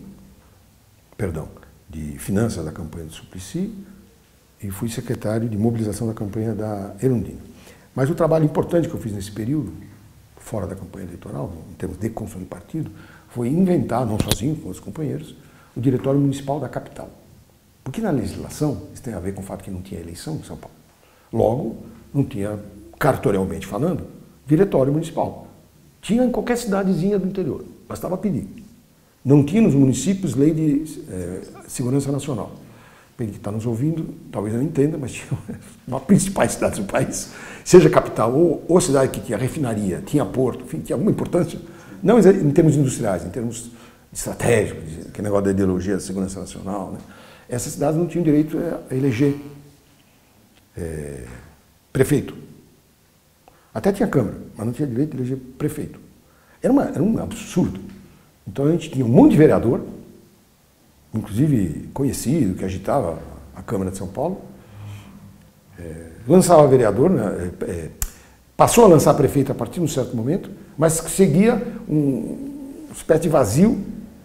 de finanças da campanha do Suplicy e fui secretário de mobilização da campanha da Erundina. Mas o trabalho importante que eu fiz nesse período, fora da campanha eleitoral, em termos de construção de partido, foi inventar, não sozinho, com os companheiros, o Diretório Municipal da capital. Porque na legislação, isso tem a ver com o fato que não tinha eleição em São Paulo. Logo, não tinha, cartorialmente falando, Diretório Municipal. Tinha em qualquer cidadezinha do interior, bastava pedir. Não tinha nos municípios lei de segurança nacional. Ele que está nos ouvindo, talvez não entenda, mas tinha uma principais cidades do país, seja capital ou cidade que tinha refinaria, tinha porto, enfim, tinha alguma importância, não em termos industriais, em termos estratégicos, que negócio da ideologia da segurança nacional, né? Essas cidades não tinham direito a eleger prefeito. Até tinha Câmara, mas não tinha direito de eleger prefeito. Era um absurdo. Então a gente tinha um monte de vereador, inclusive conhecido, que agitava a Câmara de São Paulo, lançava vereador, né, passou a lançar prefeito a partir de um certo momento, mas seguia uma espécie de vazio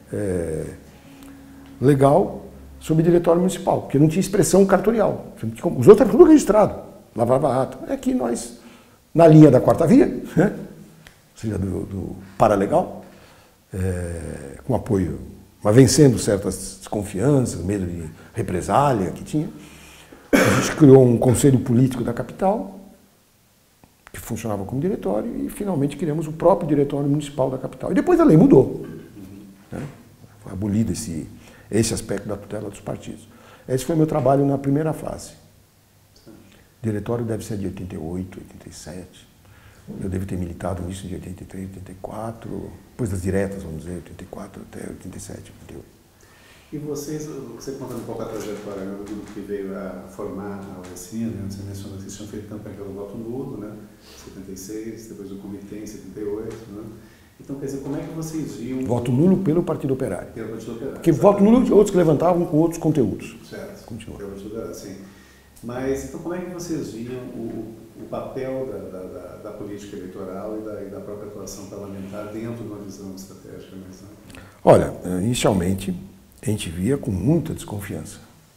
legal sobre o diretório municipal, porque não tinha expressão cartorial. Os outros eram tudo registrado, lavava ato. É que nós, na linha da quarta via, né, ou seja, do paralegal, com apoio, mas vencendo certas desconfianças, medo de represália que tinha. A gente criou um conselho político da capital, que funcionava como diretório, e finalmente criamos o próprio diretório municipal da capital. E depois a lei mudou. Né? Foi abolido esse aspecto da tutela dos partidos. Esse foi meu trabalho na primeira fase. O diretório deve ser de 88, 87. Eu devo ter militado nisso de 83, 84, depois das diretas, vamos dizer, 84 até 87, 88. E você contando um pouco a trajetória, né, do grupo que veio a formar a USINA, né, você mencionou que vocês tinham feito campanha pelo voto nulo, né, em 76, depois o comitê em 78, né? Então, quer dizer, como é que vocês viam... Voto nulo pelo Partido Operário. Pelo Partido Operário. Porque voto nulo outros que levantavam com outros conteúdos. Certo. Continua. Pelo Partido Operário, sim. Mas, então, como é que vocês viam o papel da política eleitoral e da própria atuação parlamentar dentro de uma visão estratégica mais ampla? Olha, inicialmente, a gente via com muita desconfiança.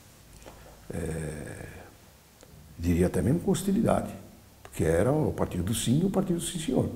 Diria até mesmo com hostilidade, porque era o partido do sim e o partido do sim senhor.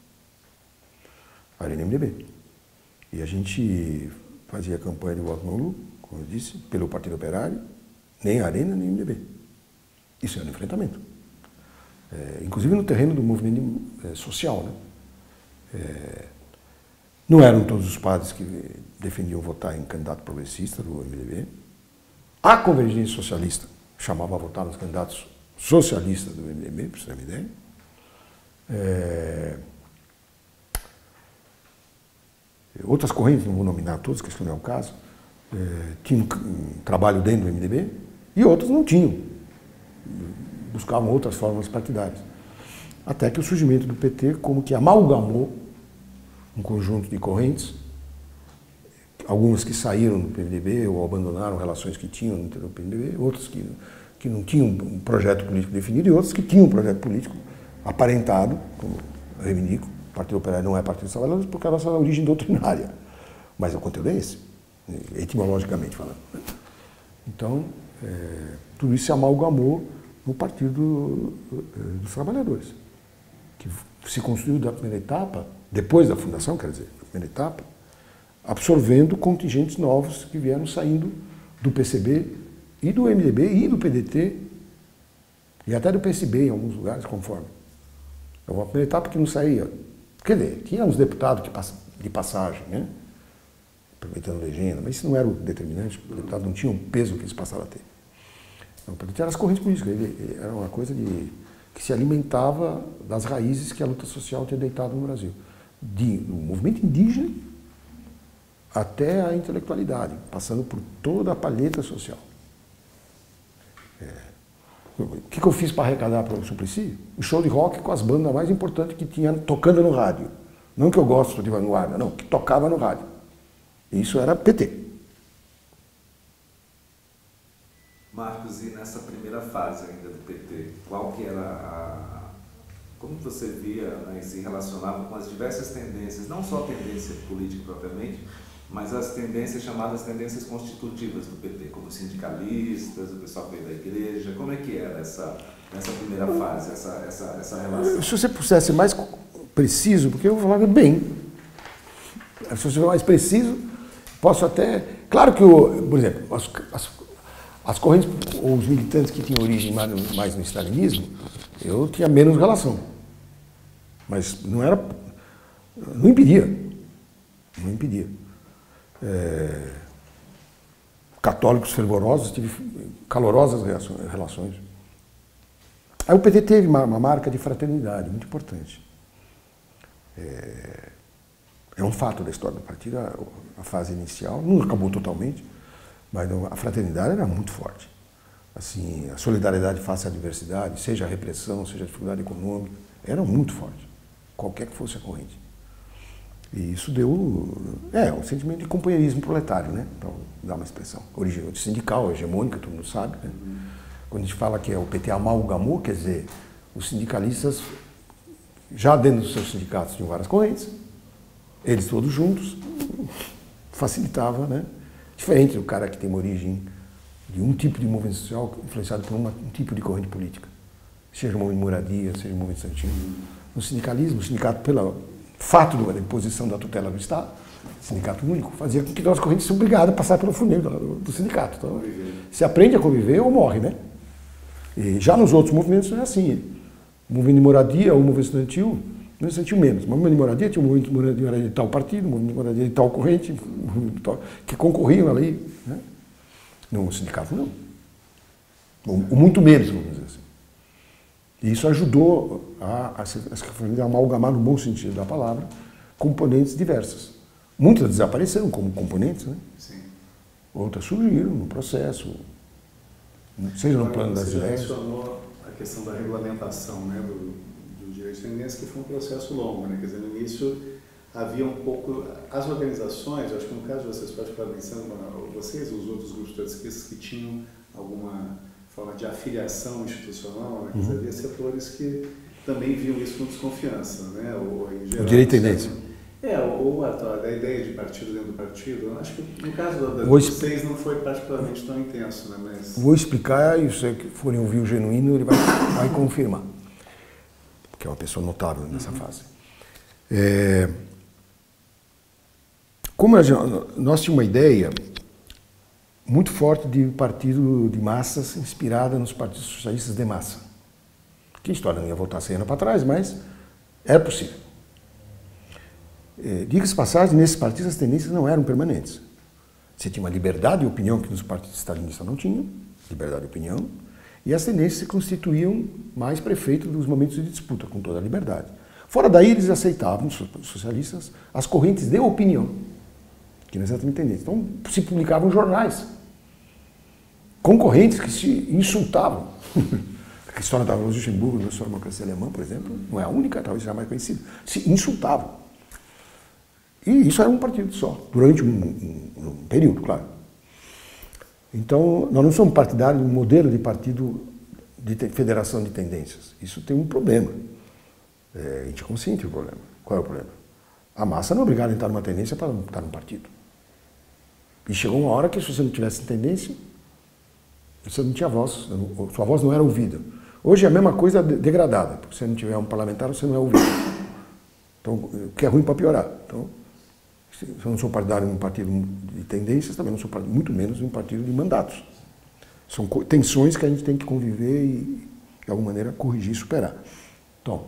Arena MDB. E a gente fazia campanha de voto nulo, como eu disse, pelo Partido Operário, nem Arena nem MDB. Isso era um enfrentamento. Inclusive no terreno do movimento social. Né? Não eram todos os padres que defendiam votar em candidato progressista do MDB. A Convergência Socialista chamava a votar nos candidatos socialistas do MDB, para você ter uma ideia. Outras correntes, não vou nominar todas, que isso não é o caso, tinham um trabalho dentro do MDB e outras não tinham. Buscavam outras formas partidárias. Até que o surgimento do PT como que amalgamou um conjunto de correntes, algumas que saíram do PMDB ou abandonaram relações que tinham no PMDB, outras que não tinham um projeto político definido e outras que tinham um projeto político aparentado, como eu reivindico. O Partido Operário não é Partido dos Trabalhadores por causa da sua origem doutrinária, mas o conteúdo é esse, etimologicamente falando. Então, tudo isso se amalgamou no Partido dos Trabalhadores, que se construiu da primeira etapa, depois da fundação, quer dizer, da primeira etapa, absorvendo contingentes novos que vieram saindo do PCB e do MDB e do PDT e até do PSB em alguns lugares, conforme. É uma primeira etapa que não saía. Quer dizer, tinha uns deputados de passagem, né? Aproveitando a legenda, mas isso não era o determinante, os deputados não tinham o peso que eles passaram a ter. Então, eram as correntes políticas, era uma coisa que se alimentava das raízes que a luta social tinha deitado no Brasil. Do movimento indígena até a intelectualidade, passando por toda a palheta social. O que eu fiz para arrecadar para o Suplicy? Um show de rock com as bandas mais importantes que tinha tocando no rádio. Não que eu gosto de vanguarda, não, que tocava no rádio. Isso era PT. Marcos, e nessa primeira fase ainda do PT, qual que era como você via, né, e se relacionava com as diversas tendências, não só a tendência política propriamente, mas as tendências chamadas tendências constitutivas do PT, como sindicalistas, o pessoal que veio da igreja, como é que era nessa primeira fase, essa relação? Se você pudesse ser mais preciso, porque eu vou falar bem, se você for mais preciso, posso até... Claro que, por exemplo, as correntes, ou os militantes que tinham origem mais no stalinismo, eu tinha menos relação. Mas não era... não impedia. Não impedia. Católicos fervorosos, tive calorosas relações. Aí o PT teve uma marca de fraternidade muito importante. É um fato da história do partido, a fase inicial, não acabou totalmente, mas a fraternidade era muito forte. Assim, a solidariedade face à adversidade, seja a repressão, seja a dificuldade econômica, era muito forte, qualquer que fosse a corrente. E isso deu um sentimento de companheirismo proletário, né? Para dar uma expressão. Origem sindical, hegemônica, todo mundo sabe, né? Quando a gente fala que o PT amalgamou, quer dizer, os sindicalistas, já dentro dos seus sindicatos, tinham várias correntes, eles todos juntos, facilitava, né? Diferente do cara que tem uma origem de um tipo de movimento social influenciado por um tipo de corrente política, seja o movimento de moradia, seja o movimento estudantil. No sindicalismo, o sindicato, pelo fato da imposição da tutela do Estado, Sindicato único fazia com que nós correntes fossem obrigados a passar pelo funil do sindicato. Então, se aprende a conviver ou morre, né? E já nos outros movimentos não é assim. O movimento de moradia ou o movimento estudantil menos. Mas o movimento de moradia tinha um movimento de moradia de tal partido, um movimento de moradia de tal corrente, que concorriam ali, né? No sindicato não. Ou muito menos, vamos dizer assim. E isso ajudou a amalgamar, no bom sentido da palavra, componentes diversas. Muitas desapareceram como componentes, né? Sim. Outras surgiram no processo, seja no plano das ideias. Você mencionou a questão da regulamentação, né, do direito de tendência, que foi um processo longo, né? Quer dizer, no início havia um pouco... As organizações, eu acho que no caso de vocês, particularmente, vocês e os outros grupos trotskistas que tinham alguma forma de afiliação institucional, né? Quer dizer, havia setores que também viam isso com desconfiança, né? Ou, em geral, o direito de tendência. Ou a ideia de partido dentro do partido. Eu acho que no caso de vocês não foi particularmente tão intenso, né? Mas... Vou explicar e se forem ouvir o Genuíno, ele vai confirmar. Porque é uma pessoa notável nessa fase. Como nós tínhamos uma ideia muito forte de partido de massas inspirada nos partidos socialistas de massa. Que a história não ia voltar 100 anos para trás, mas era possível. Diga-se passagem, nesses partidos as tendências não eram permanentes. Você tinha uma liberdade de opinião que nos partidos stalinistas não tinham, liberdade de opinião, e as tendências se constituíam mais prefeitos dos momentos de disputa, com toda a liberdade. Fora daí, eles aceitavam, os socialistas, as correntes de opinião, que não exatamente tendência. Então, se publicavam jornais, concorrentes que se insultavam. A história da Rosa Luxemburgo, na história da democracia alemã, por exemplo, não é a única, talvez seja a mais conhecida, se insultavam. E isso era um partido só, durante um período, claro. Então, nós não somos partidários de um modelo de partido de federação de tendências. Isso tem um problema. A gente é consciente do problema. Qual é o problema? A massa não é obrigada a entrar numa tendência para estar num partido. E chegou uma hora que, se você não tivesse tendência, você não tinha voz, sua voz não era ouvida. Hoje é a mesma coisa degradada, porque se você não tiver um parlamentar, você não é ouvido. Então, o que é ruim para piorar. Então, se eu não sou partidário de um partido de tendências, também não sou partidário, muito menos de um partido de mandatos. São tensões que a gente tem que conviver e, de alguma maneira, corrigir e superar. Então,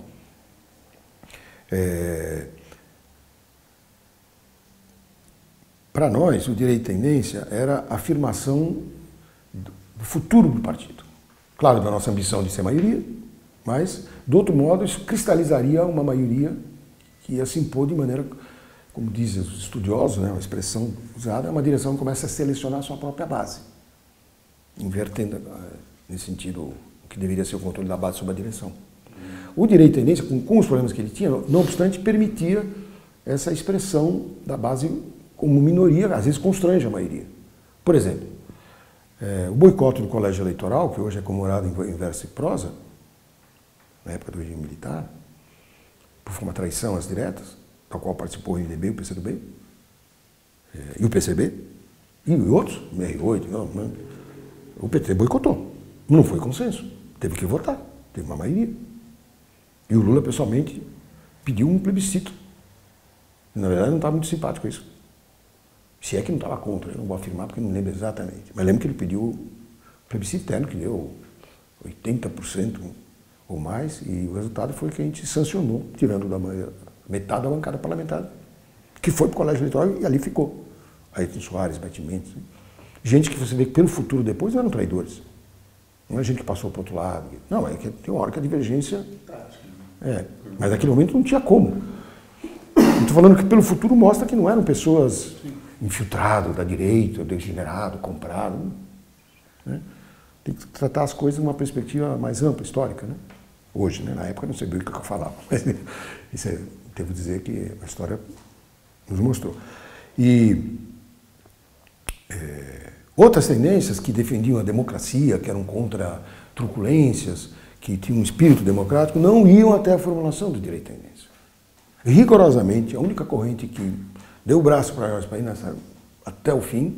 para nós, o direito de tendência era a afirmação do futuro do partido. Claro, da nossa ambição de ser maioria, mas, de outro modo, isso cristalizaria uma maioria que ia se impor de maneira, como dizem os estudiosos, né, uma expressão usada, é uma direção que começa a selecionar a sua própria base, invertendo, nesse sentido, o que deveria ser o controle da base sobre a direção. O direito de tendência, com os problemas que ele tinha, não obstante, permitia essa expressão da base como minoria, às vezes constrange a maioria. Por exemplo, o boicote do colégio eleitoral, que hoje é comemorado em verso e prosa, na época do regime militar, por uma traição às diretas, da qual participou o MDB, o PCdoB, e o PCB, e outros, o R8, o PT boicotou. Não foi consenso, teve que votar, teve uma maioria. E o Lula, pessoalmente, pediu um plebiscito. Na verdade, não estava muito simpático com isso. Se é que não estava contra, eu não vou afirmar porque não lembro exatamente. Mas lembro que ele pediu um plebiscito interno, que deu 80% ou mais, e o resultado foi que a gente sancionou, tirando da metade da bancada parlamentar, que foi para o colégio eleitoral e ali ficou. Ayrton Soares, Batimentos. Gente que você vê que pelo futuro depois não eram traidores. Não é gente que passou para o outro lado. Não, é que tem uma hora que a divergência... mas naquele momento não tinha como. Estou falando que pelo futuro mostra que não eram pessoas infiltradas da direita, degenerado, comprado. Né? Tem que tratar as coisas numa perspectiva mais ampla, histórica. Né? Hoje, né? Na época eu não sabia o que eu falava, mas isso devo dizer que a história nos mostrou. E outras tendências que defendiam a democracia, que eram contra truculências, que tinham um espírito democrático, não iam até a formulação do direito de tendência. Rigorosamente, a única corrente que deu o braço para ir até o fim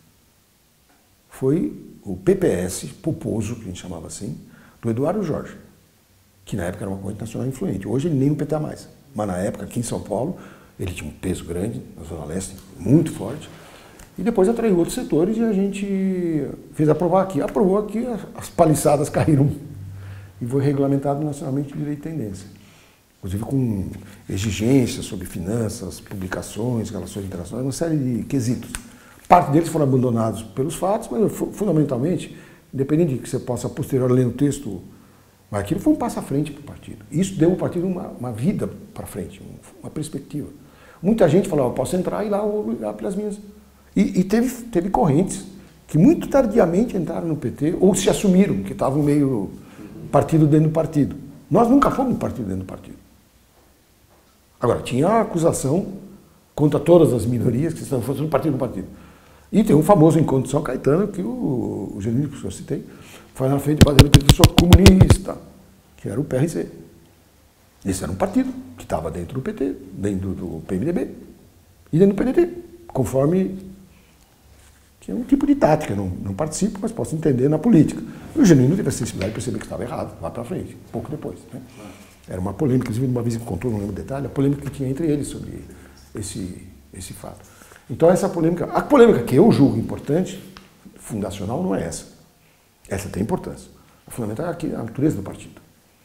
foi o PPS, Poposo, que a gente chamava assim, do Eduardo Jorge, que na época era uma corrente nacional influente. Hoje ele nem o PT mais. Mas na época, aqui em São Paulo, Ele tinha um peso grande na Zona Leste, muito forte. E depois atraiu outros setores e a gente fez aprovar aqui. Aprovou aqui, as paliçadas caíram. E foi regulamentado nacionalmente o direito de tendência. Inclusive com exigências sobre finanças, publicações, relações internacionais, uma série de quesitos. Parte deles foram abandonados pelos fatos, mas fundamentalmente, independente de que você possa posterior ler o texto, mas aquilo foi um passo à frente para o partido. Isso deu ao partido uma vida para frente, uma perspectiva. Muita gente falou, eu posso entrar e lá olhar pelas minhas... E teve correntes que muito tardiamente entraram no PT, ou se assumiram, que estavam meio partido dentro do partido. Nós nunca fomos partido dentro do partido. Agora, tinha a acusação contra todas as minorias que estão fazendo partido do partido. E tem um famoso encontro de São Caetano, que o Genuíno, que eu citei, foi na frente batendo que eu sou comunista, que era o PRC. Esse era um partido que estava dentro do PT, dentro do PMDB e dentro do PDT, conforme... que é um tipo de tática, não participo, mas posso entender na política. E o Genuíno teve a sensibilidade de perceber que estava errado, lá para frente, pouco depois. Né? Era uma polêmica, inclusive uma vez que contou, não lembro o detalhe, a polêmica que tinha entre eles sobre esse fato. Então essa polêmica, a polêmica que eu julgo importante, fundacional, não é essa. Essa tem importância. A fundamental é aqui, a natureza do partido.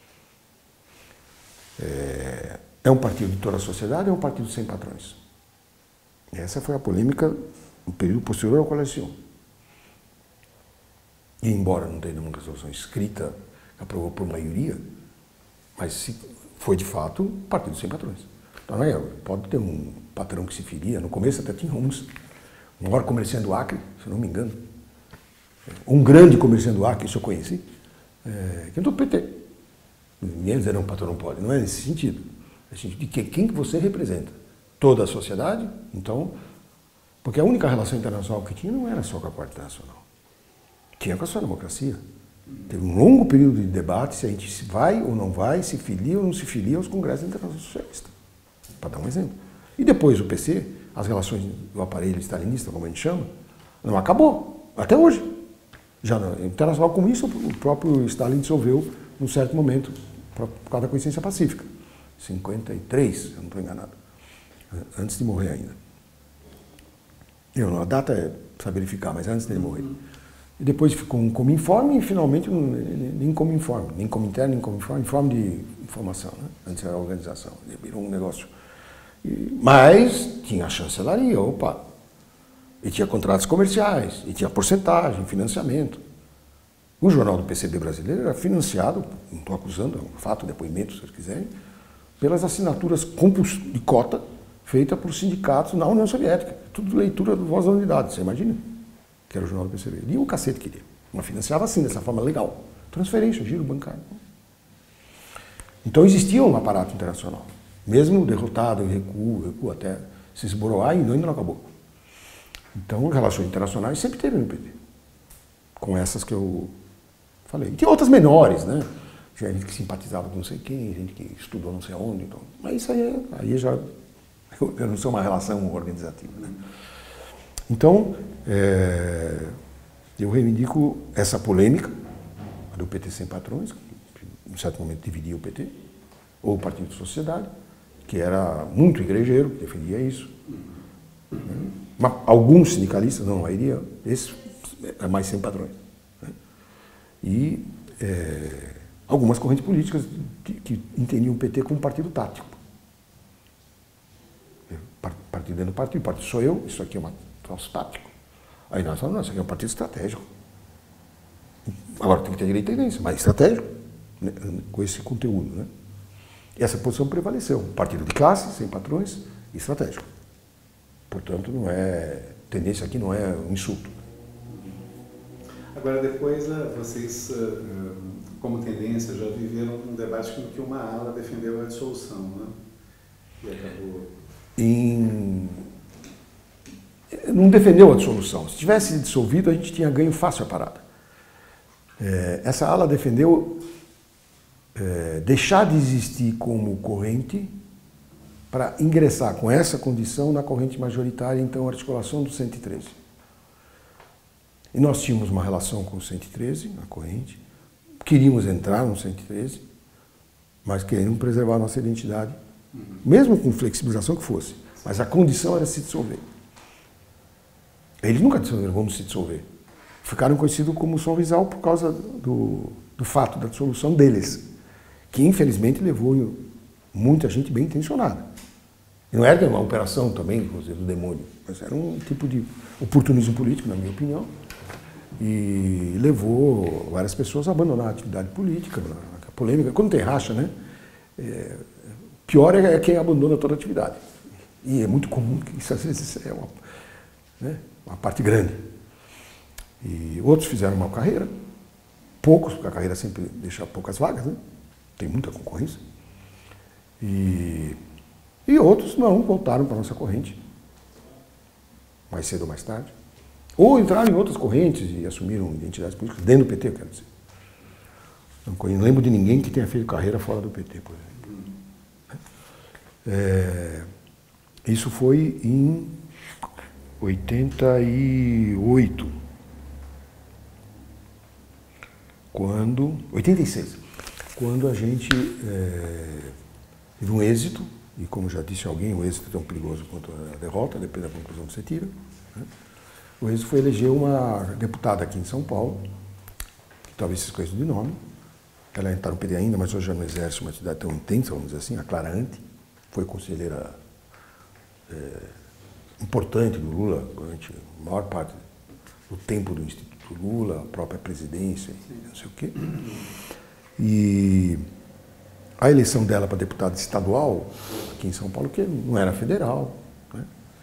É um partido de toda a sociedade, é um partido sem patrões. Essa foi a polêmica no período posterior ao coleção. E embora não tenha uma resolução escrita que aprovou por maioria, mas foi de fato um partido sem patrões. Então, pode ter um patrão que se filia, no começo até tinha uns, o maior comerciante do Acre, se não me engano, um grande comerciante do Acre, isso eu conheci, que entrou do PT. Ninguém dizer, não, patrão não pode, não é nesse sentido. É no sentido de que quem que você representa? Toda a sociedade? Então, porque a única relação internacional que tinha não era só com a Quarta Internacional. Tinha com a sua democracia. Teve um longo período de debate se a gente vai ou não vai, se filia ou não se filia aos congressos internacionais socialistas. Para dar um exemplo. E depois o PC, as relações do aparelho stalinista, como a gente chama, não acabou. Até hoje. Já no internacional comunista, o próprio Stalin dissolveu num certo momento, por causa da consciência pacífica. 53, se eu não estou enganado. Antes de morrer ainda. A data precisa verificar, mas antes dele morrer. E depois ficou um Cominforme e finalmente nem Cominforme, nem Cominterno, nem Cominforme, informe de informação, né? Antes era a organização, virou um negócio. Mas tinha a chancelaria, opa, e tinha contratos comerciais, e tinha porcentagem, financiamento. O jornal do PCB brasileiro era financiado, não estou acusando, é um fato, depoimento, se vocês quiserem, pelas assinaturas de cota feita por sindicatos na União Soviética. Tudo leitura do Voz da Unidade, você imagina? Que era o jornal do PCB. E o cacete queria. Mas financiava assim, dessa forma legal. Transferência, giro bancário. Então existia um aparato internacional. Mesmo derrotado em recuo até se esboroar, e ainda não acabou. Então, relações internacionais sempre teve no PT. Com essas que eu falei. E tinha outras menores, né? Tinha gente que simpatizava com não sei quem, gente que estudou não sei onde. Então. Mas isso aí já... Eu não sou uma relação organizativa, né? Então, eu reivindico essa polêmica do PT sem patrões, que em um certo momento dividia o PT, ou o Partido de Sociedade, que era muito igrejeiro, que defendia isso. Mas alguns sindicalistas, não a maioria, esse é mais sem patrões. Né? E algumas correntes políticas que entendiam o PT como um partido tático. Partido dentro do partido, o partido sou eu, isso aqui é um troço tático. Aí nós falamos, não, isso aqui é um partido estratégico. Agora tem que ter direito à tendência, mas estratégico, né, com esse conteúdo. Né? E essa posição prevaleceu. Partido de classe, sem patrões, e estratégico. Portanto, não é, tendência aqui não é um insulto. Agora, depois, vocês, como tendência, já viveram um debate em que uma ala defendeu a dissolução, né? E acabou... Não defendeu a dissolução. Se tivesse dissolvido, a gente tinha ganho fácil a parada. Essa ala defendeu deixar de existir como corrente para ingressar com essa condição na corrente majoritária, então a articulação do 113. E nós tínhamos uma relação com o 113, na corrente, queríamos entrar no 113, mas queríamos preservar a nossa identidade Mesmo com flexibilização que fosse. Mas a condição era se dissolver. Eles nunca disseram, vamos se dissolver. Ficaram conhecidos como Sonrisal por causa do fato da dissolução deles, que infelizmente levou muita gente bem intencionada. E não era uma operação também, do demônio, mas era um tipo de oportunismo político, na minha opinião, e levou várias pessoas a abandonar a atividade política, a polêmica. Quando tem racha, né? Pior é quem abandona toda a atividade. E é muito comum que isso às vezes é uma parte grande. E outros fizeram uma carreira, poucos, porque a carreira sempre deixa poucas vagas, né? Tem muita concorrência. E outros não, voltaram para a nossa corrente, mais cedo ou mais tarde. Ou entraram em outras correntes e assumiram identidades políticas, dentro do PT, eu quero dizer. Não lembro de ninguém que tenha feito carreira fora do PT, por exemplo. Isso foi em 88. 86. Quando a gente teve um êxito, e como já disse alguém, o êxito é tão perigoso quanto a derrota, depende da conclusão que você tira. Né? O êxito foi eleger uma deputada aqui em São Paulo, que talvez vocês conheçam de nome. Ela está no PT ainda, mas hoje já não exerce uma atividade tão intensa, vamos dizer assim, a Clara Ante. Foi conselheira importante do Lula durante a maior parte do tempo do Instituto Lula, a própria presidência, não sei o quê. E a eleição dela para deputada estadual, aqui em São Paulo, que não era federal, né?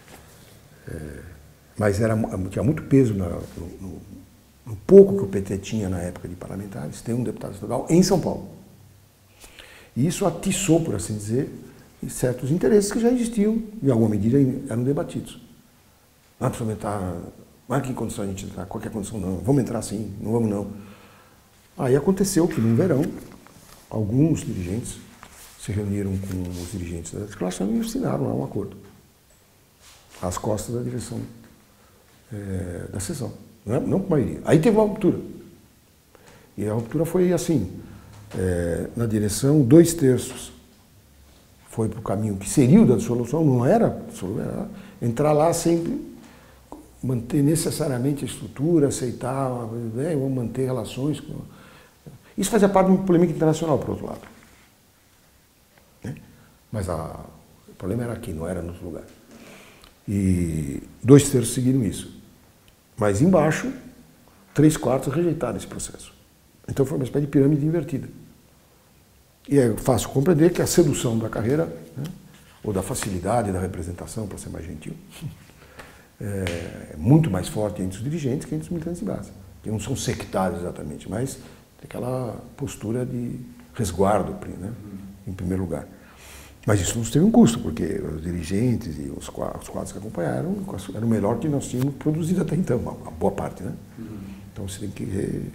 Mas tinha muito peso no pouco que o PT tinha na época de parlamentares, ter um deputado estadual em São Paulo. E isso atiçou, por assim dizer, certos interesses que já existiam, em alguma medida eram debatidos. Não precisa entrar, mas que condição a gente entrar? Qualquer condição não, vamos entrar sim, não vamos não. Aí aconteceu que no verão, alguns dirigentes se reuniram com os dirigentes da articulação e assinaram lá um acordo, às costas da direção da sessão, não com maioria. Aí teve uma ruptura. E a ruptura foi assim, na direção, 2/3 foi para o caminho que seria o da dissolução, não era entrar lá sempre, manter necessariamente a estrutura, aceitar, vamos manter relações com... Isso fazia parte de uma polêmica internacional, por outro lado. Né? Mas o problema era aqui, não era no outro lugar. E 2/3 seguiram isso. Mas embaixo, 3/4 rejeitaram esse processo. Então foi uma espécie de pirâmide invertida. E é fácil compreender que a sedução da carreira, né, ou da facilidade da representação, para ser mais gentil, é muito mais forte entre os dirigentes que entre os militantes de base. Que não são sectários exatamente, mas tem aquela postura de resguardo, né, em primeiro lugar. Mas isso nos teve um custo, porque os dirigentes e os quadros que acompanharam eram o melhor que nós tínhamos produzido até então, uma boa parte, né? Então você tem que...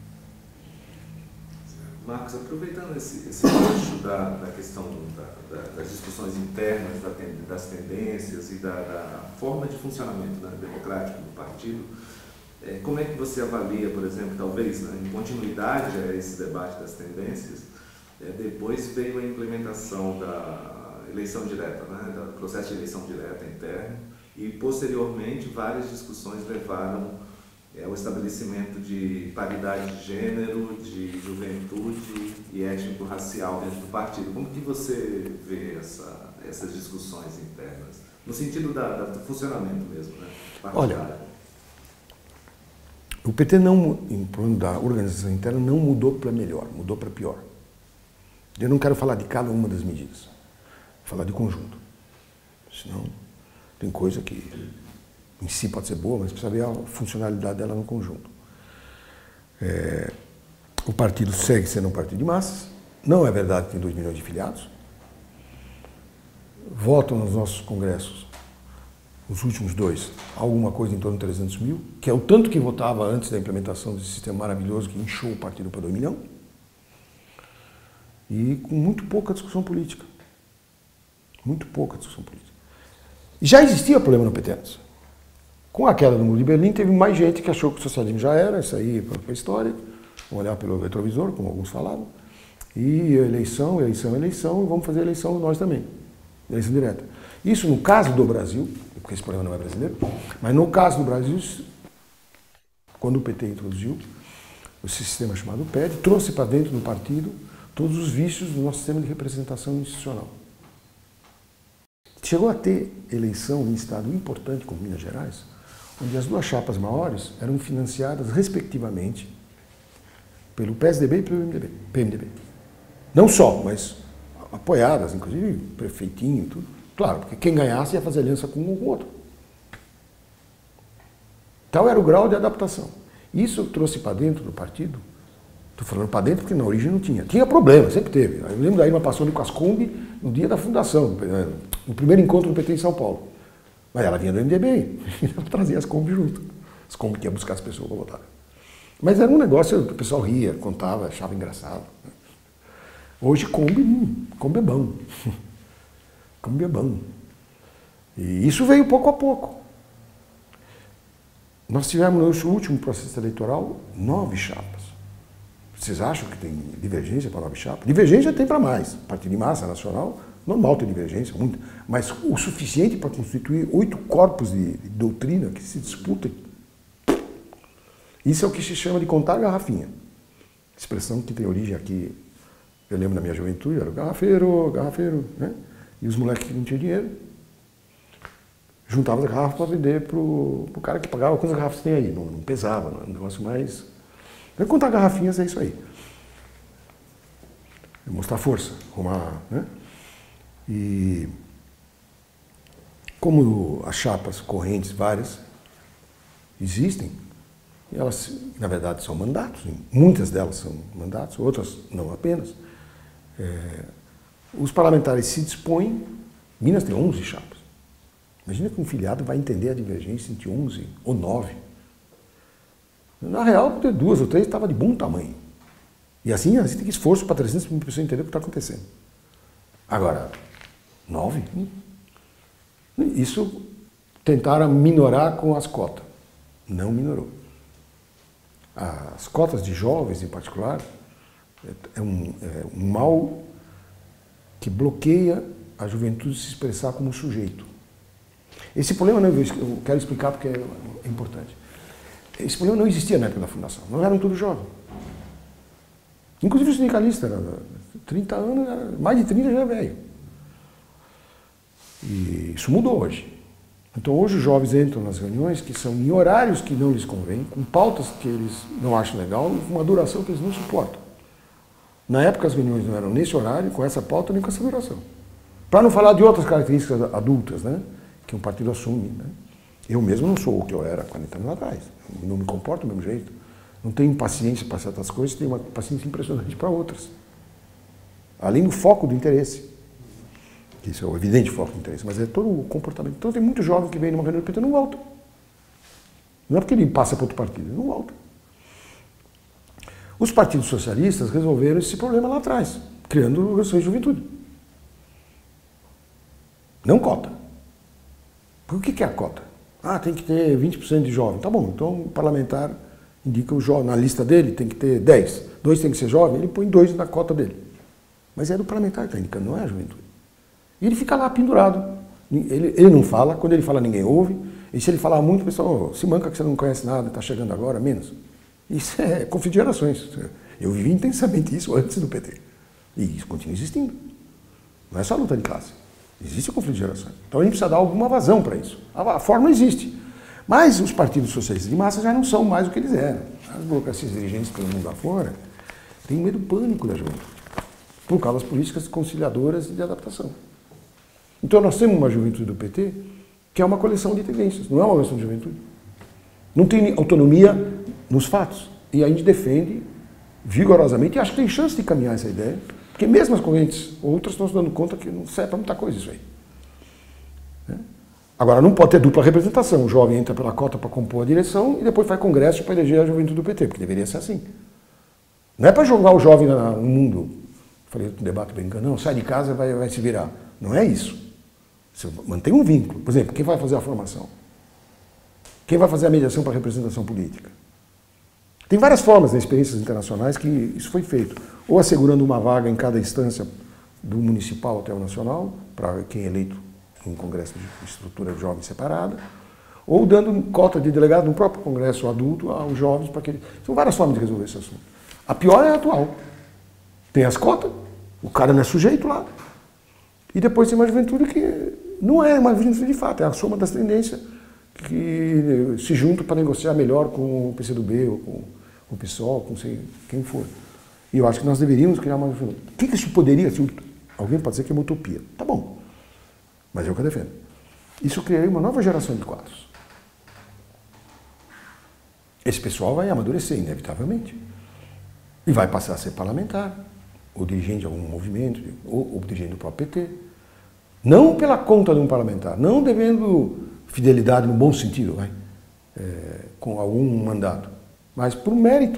Marcos, aproveitando esse gancho da questão das discussões internas, das tendências e da forma de funcionamento, né, democrático do partido, como é que você avalia, por exemplo, talvez, né, em continuidade a esse debate das tendências, depois veio a implementação da eleição direta, né, do processo de eleição direta interno, e posteriormente várias discussões levaram ao estabelecimento de paridade de gênero, de juventude e étnico-racial dentro do partido. Como que você vê essas discussões internas? No sentido do funcionamento mesmo, né? Olha, o PT em plano da organização interna não mudou para melhor, mudou para pior. Eu não quero falar de cada uma das medidas, vou falar de conjunto. Senão tem coisa que em si pode ser boa, mas precisa ver a funcionalidade dela no conjunto. O partido segue sendo um partido de massas. Não é verdade que tem 2 milhões de filiados. Votam nos nossos congressos, os últimos 2, alguma coisa em torno de 300 mil, que é o tanto que votava antes da implementação desse sistema maravilhoso que inchou o partido para 2 milhões. E com muito pouca discussão política. Muito pouca discussão política. E já existia problema no PT antes. Com a queda do Muro de Berlim, teve mais gente que achou que o socialismo já era, isso aí para a história, vamos olhar pelo retrovisor, como alguns falaram, e eleição, e vamos fazer eleição nós também. eleição direta. Isso no caso do Brasil, porque esse problema não é brasileiro, mas no caso do Brasil, quando o PT introduziu esse sistema chamado PED, trouxe para dentro do partido todos os vícios do nosso sistema de representação institucional. Chegou a ter eleição em estado importante como Minas Gerais, onde as duas chapas maiores eram financiadas respectivamente pelo PSDB e pelo PMDB. Não só, mas apoiadas, inclusive prefeitinho e tudo. Claro, porque quem ganhasse ia fazer aliança com um ou com o outro. Tal era o grau de adaptação. Isso trouxe para dentro do partido. Estou falando para dentro porque na origem não tinha. Tinha problema, sempre teve. Eu lembro da Irma Passoni com as Kombi no dia da fundação, no primeiro encontro do PT em São Paulo. Mas ela vinha do MDB e trazia as Kombi junto. As Kombi que ia buscar as pessoas para votar. Mas era um negócio, o pessoal ria, contava, achava engraçado. Hoje Kombi é bom. Kombi é bom. E isso veio pouco a pouco. Nós tivemos no último processo eleitoral 9 chapas. Vocês acham que tem divergência para 9 chapas? Divergência tem para mais. Partido de massa nacional, normal ter divergência, muito. Mas o suficiente para constituir 8 corpos de doutrina que se disputam. Isso é o que se chama de contar garrafinha. Expressão que tem origem aqui. Eu lembro na minha juventude, era o garrafeiro, né? E os moleques que não tinham dinheiro juntavam as garrafas para vender para o cara que pagava quantas garrafas tem aí. Não pesava, não era um negócio mais... Contar garrafinhas é isso aí. É mostrar força, arrumar, né? E como as chapas correntes várias existem, elas, na verdade, são mandatos. Muitas delas são mandatos, outras não apenas. Os parlamentares se dispõem. Minas tem 11 chapas. Imagina que um filiado vai entender a divergência entre 11 ou 9. Na real, ter 2 ou 3 estava de bom tamanho. E assim tem esforço para 300 mil pessoas entenderem o que está acontecendo. Agora, 9? Isso tentaram minorar com as cotas. Não minorou. As cotas de jovens, em particular, é um mal que bloqueia a juventude se expressar como sujeito. Esse problema, eu quero explicar porque é importante. Esse problema não existia na época da fundação. Nós éramos todos jovens. Inclusive o sindicalista, 30 anos, mais de 30 já é velho. E isso mudou hoje. Então hoje os jovens entram nas reuniões que são em horários que não lhes convêm, com pautas que eles não acham legal, com uma duração que eles não suportam. Na época as reuniões não eram nesse horário, com essa pauta, nem com essa duração. Para não falar de outras características adultas, né, que um partido assume. Né? Eu mesmo não sou o que eu era 40 anos atrás. Não me comporto do mesmo jeito. Não tenho paciência para certas coisas, tenho uma paciência impressionante para outras. Além do foco do interesse. Isso é o evidente foco do interesse, mas é todo o comportamento. Então tem muito jovem que vem numa reunião do PT e não volta. Não é porque ele passa para outro partido, ele não volta. Os partidos socialistas resolveram esse problema lá atrás, criando organizações de juventude. Não cota. Porque o que é a cota? Ah, tem que ter 20% de jovem. Tá bom, então o parlamentar indica o jovem, na lista dele tem que ter 10. 2 tem que ser jovem, ele põe 2 na cota dele. Mas é do parlamentar que está indicando, não é a juventude. E ele fica lá pendurado. Ele não fala, quando ele fala ninguém ouve. E se ele falar muito, o pessoal, se manca que você não conhece nada, está chegando agora, menos. Isso é conflito de gerações. Eu vivi intensamente isso antes do PT. E isso continua existindo. Não é só luta de classe. Existe o conflito de gerações. Então a gente precisa dar alguma vazão para isso. A forma existe. Mas os partidos socialistas de massa já não são mais o que eles eram. As burocracias dirigentes pelo mundo afora têm medo pânico da juventude. Por causa das políticas conciliadoras e de adaptação. Então nós temos uma juventude do PT que é uma coleção de tendências, não é uma coleção de juventude. Não tem autonomia nos fatos. E a gente defende vigorosamente, e acho que tem chance de caminhar essa ideia, porque mesmo as correntes outras estão se dando conta que não serve para muita coisa isso aí. Agora, não pode ter dupla representação. O jovem entra pela cota para compor a direção e depois faz congresso para eleger a juventude do PT, porque deveria ser assim. Não é para jogar o jovem no mundo, falei no debate brincando, não, sai de casa e vai se virar. Não é isso. Você mantém um vínculo. Por exemplo, quem vai fazer a formação? Quem vai fazer a mediação para a representação política? Tem várias formas, nas experiências internacionais, que isso foi feito. Ou assegurando uma vaga em cada instância do municipal até o nacional, para quem é eleito em congresso de estrutura de jovens separada, ou dando cota de delegado no próprio congresso adulto aos jovens, para que... São várias formas de resolver esse assunto. A pior é a atual. Tem as cotas, o cara não é sujeito lá, e depois tem uma juventude que não é uma juventude de fato, é a soma das tendências que se juntam para negociar melhor com o PCdoB, ou com o PSOL, com quem for. E eu acho que nós deveríamos criar uma juventude. O que isso poderia ser? Alguém pode dizer que é uma utopia. Tá bom, mas é o que eu defendo. Isso criaria uma nova geração de quadros. Esse pessoal vai amadurecer, inevitavelmente. E vai passar a ser parlamentar, ou dirigente de algum movimento, ou dirigente do próprio PT. Não pela conta de um parlamentar, não devendo fidelidade no bom sentido, com algum mandato, mas por mérito,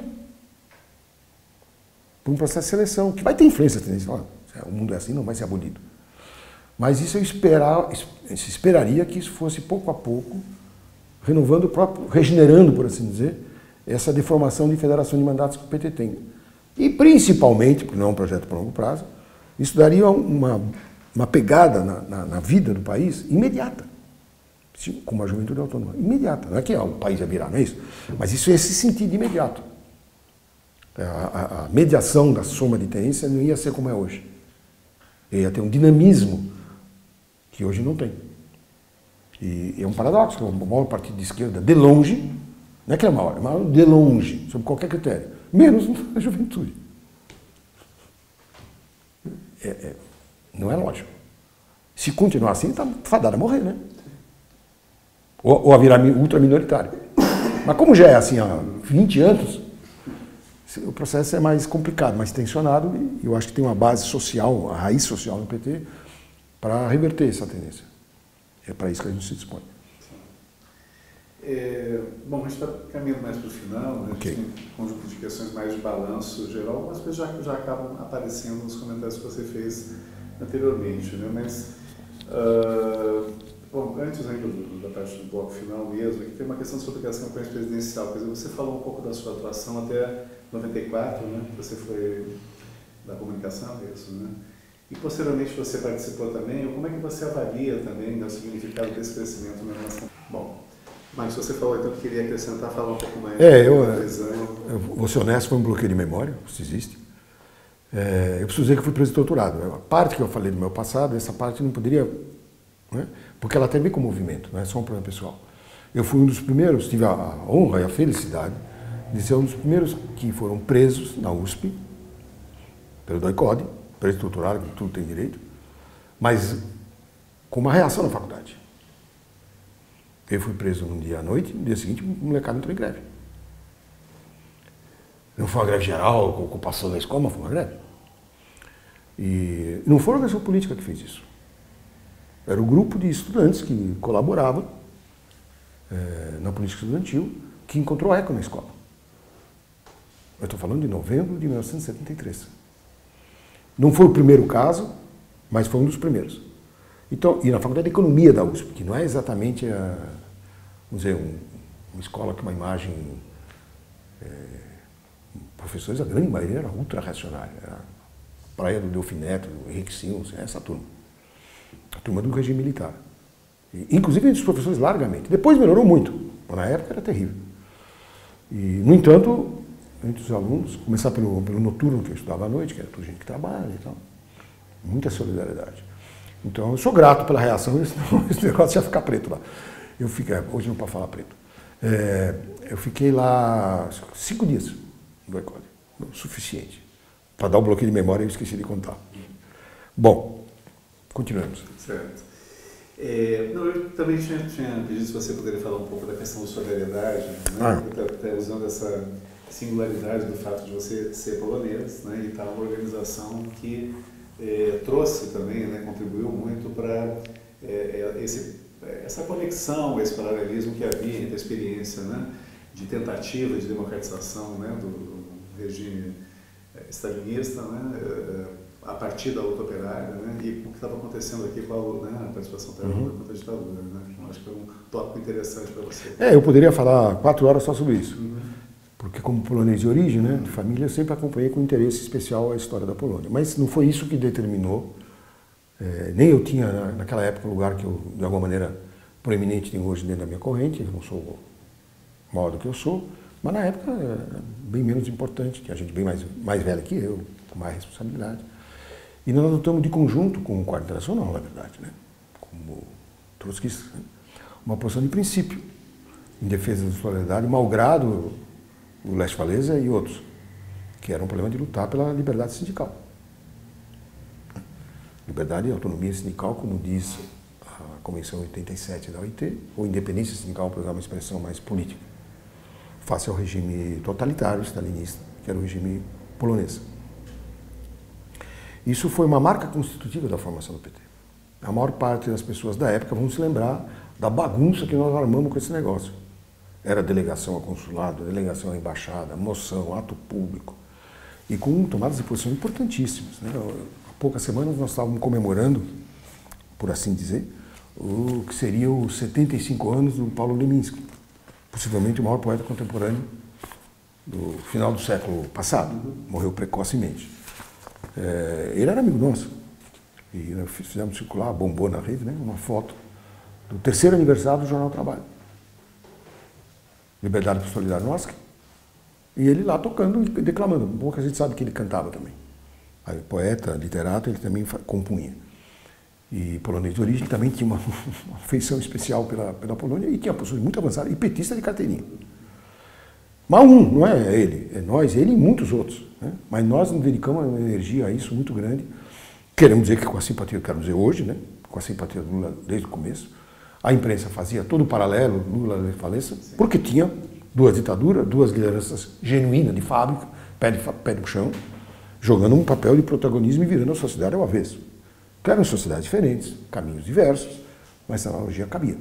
por um processo de seleção, que vai ter influência. O mundo é assim, não vai ser abolido. Mas isso se esperaria que isso fosse pouco a pouco, renovando o próprio, regenerando, por assim dizer, essa deformação de federação de mandatos que o PT tem. E principalmente, porque não é um projeto para longo prazo, isso daria uma pegada na vida do país imediata, com uma juventude autônoma, imediata. Não é que o país ia virar, não é isso? Mas isso ia se sentir de imediato. A mediação da soma de tendência não ia ser como é hoje. Ia ter um dinamismo que hoje não tem. E é um paradoxo, que o maior partido de esquerda, de longe, não é que é maior, é maior de longe, sob qualquer critério, menos a juventude. Não é lógico. Se continuar assim, está fadado a morrer, né? Ou a virar ultraminoritário. Mas como já é assim há 20 anos, o processo é mais complicado, mais tensionado, e eu acho que tem uma base social, a raiz social no PT, para reverter essa tendência. É para isso que a gente se dispõe. Bom, a gente está caminhando mais para o final, né? Okay. A gente tem um conjunto de questões mais de balanço geral, algumas coisas já acabam aparecendo nos comentários que você fez anteriormente, né? Mas, bom, antes ainda da parte do bloco final mesmo, aqui tem uma questão sobre as campanhas presidenciais. Quer dizer, você falou um pouco da sua atuação até 94, né? Você foi da comunicação, é isso, né? E posteriormente você participou também. Como é que você avalia também, né, o significado desse crescimento na relação? Bom, mas você falou então que queria acrescentar, falar um pouco mais. Eu vou ser honesto, foi um bloqueio de memória, se existe. Eu preciso dizer que fui preso e torturado. A parte que eu falei do meu passado, essa parte não poderia, né, porque ela tem a ver com o movimento, não é só um problema pessoal. Eu fui um dos primeiros, tive a honra e a felicidade de ser um dos primeiros que foram presos na USP, pelo DOI-CODE, preso e torturado, que tudo tem direito, mas com uma reação na faculdade. Eu fui preso num dia à noite, no dia seguinte o molecado entrou em greve. Não foi uma greve geral, com ocupação da escola, mas foi uma greve. E não foi a organização política que fez isso. Era o grupo de estudantes que colaboravam na política estudantil, que encontrou eco na escola. Eu estou falando de novembro de 1973. Não foi o primeiro caso, mas foi um dos primeiros. Então, e na Faculdade de Economia da USP, que não é exatamente, vamos dizer, uma escola com uma imagem... professores, a grande maioria era ultra-reacionária. Era a praia do Delfineto, do Henrique Silos, essa turma. A turma do regime militar. Inclusive entre os professores largamente. Depois melhorou muito, mas na época era terrível. E, no entanto, entre os alunos, começar pelo noturno que eu estudava à noite, que era tudo gente que trabalha e tal, muita solidariedade. Então, eu sou grato pela reação, senão esse negócio ia ficar preto lá. Hoje não pode falar preto. Eu fiquei lá 5 dias no ECOD, o suficiente. Para dar o bloqueio de memória, eu esqueci de contar. Bom, continuamos. Certo. Eu também tinha pedido se você poderia falar um pouco da questão da solidariedade, né? Até usando essa singularidade do fato de você ser polonês, né? E estar uma organização que trouxe também, né? Contribuiu muito para essa conexão, esse paralelismo que havia entre a experiência, né? De tentativa de democratização, né? Do regime stalinista, né? A partir da luta operária, né? E o que estava acontecendo aqui com a participação da luta contra a ditadura, né? Então, acho que é um tópico interessante para você. Eu poderia falar 4 horas só sobre isso. porque como polonês de origem, né, de família, eu sempre acompanhei com interesse especial a história da Polônia. Mas não foi isso que determinou, nem eu tinha naquela época um lugar que eu, de alguma maneira, proeminente tenho hoje dentro da minha corrente, eu não sou maior do que eu sou, mas na época era bem menos importante, tinha gente bem mais velha que eu, com mais responsabilidade. E nós adotamos de conjunto com o Quarto Internacional, na verdade, né, como trotskistas, né, uma posição de princípio, em defesa da solidariedade, malgrado o Lech Walesa e outros, que era um problema de lutar pela liberdade sindical. Liberdade e autonomia sindical, como diz a Convenção 87 da OIT, ou independência sindical, para usar uma expressão mais política, face ao regime totalitário, stalinista, que era o regime polonês. Isso foi uma marca constitutiva da formação do PT. A maior parte das pessoas da época vão se lembrar da bagunça que nós armamos com esse negócio. Era delegação a consulado, delegação à embaixada, moção, ato público, e com tomadas de posição importantíssimas, né? Há poucas semanas nós estávamos comemorando, por assim dizer, o que seria os 75 anos do Paulo Leminski, possivelmente o maior poeta contemporâneo do final do século passado, morreu precocemente. Ele era amigo nosso, e nós fizemos circular, bombou na rede, né, uma foto do 3º aniversário do Jornal do Trabalho. Liberdade por Solidariedade Nossa, e ele lá tocando e declamando. Bom que a gente sabe que ele cantava também. Aí, poeta, literato, ele também compunha. E polonês de origem também tinha uma afeição especial pela Polônia e tinha posições muito avançadas, e petista de carteirinha. Mas não é ele, é nós, ele e muitos outros, né? Mas nós nos dedicamos uma energia a isso muito grande. Queremos dizer que com a simpatia, quero dizer hoje, né? Com a simpatia do Lula desde o começo. A imprensa fazia todo o paralelo, Lula e Walesa, porque tinha duas ditaduras, duas lideranças genuínas de fábrica, pé no chão, jogando um papel de protagonismo e virando a sociedade ao avesso. Que eram sociedades diferentes, caminhos diversos, mas essa analogia cabia.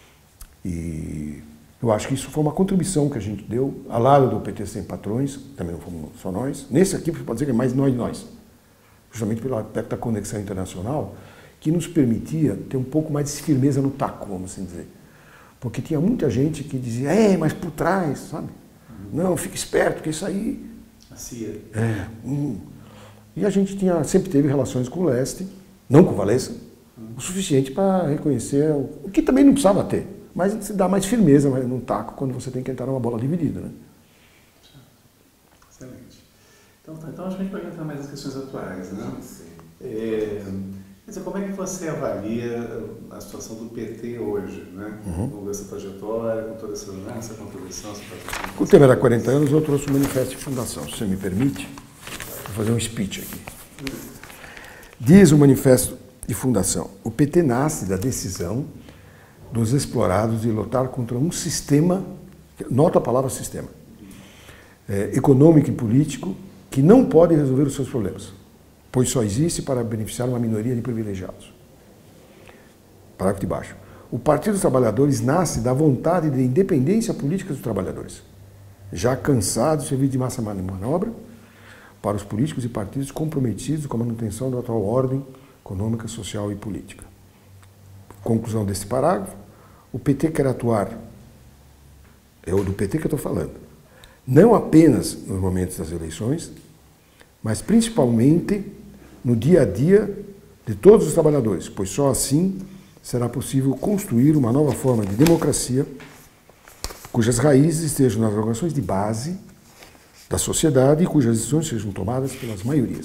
E eu acho que isso foi uma contribuição que a gente deu, ao lado do PT Sem Patrões, também não fomos só nós. Nesse aqui, você pode dizer que é mais nós. Justamente pelo aspecto da conexão internacional, que nos permitia ter um pouco mais de firmeza no taco, vamos assim dizer. Porque tinha muita gente que dizia, mas por trás, sabe? Não, fica esperto, porque isso aí... A CIA. E a gente sempre teve relações com o leste, não com o Walesa, o suficiente para reconhecer, o que também não precisava ter, mas se dá mais firmeza no taco quando você tem que entrar numa bola dividida, né? Excelente. Então acho que a gente pode entrar mais nas questões atuais, né? Sim. Quer dizer, como é que você avalia a situação do PT hoje, né? Com essa trajetória, com toda essa contribuição, essa participação? O tema era 40 anos, eu trouxe o Manifesto de Fundação, se você me permite, vou fazer um speech aqui. Diz o Manifesto de Fundação, o PT nasce da decisão dos explorados de lutar contra um sistema, nota a palavra sistema, econômico e político, que não pode resolver os seus problemas, pois só existe para beneficiar uma minoria de privilegiados. Parágrafo de baixo. O Partido dos Trabalhadores nasce da vontade de independência política dos trabalhadores, já cansados de servir de massa de manobra para os políticos e partidos comprometidos com a manutenção da atual ordem econômica, social e política. Conclusão desse parágrafo, o PT quer atuar, é o do PT que eu estou falando, não apenas nos momentos das eleições, mas principalmente no dia a dia de todos os trabalhadores, pois só assim será possível construir uma nova forma de democracia cujas raízes estejam nas organizações de base da sociedade e cujas decisões sejam tomadas pelas maiorias.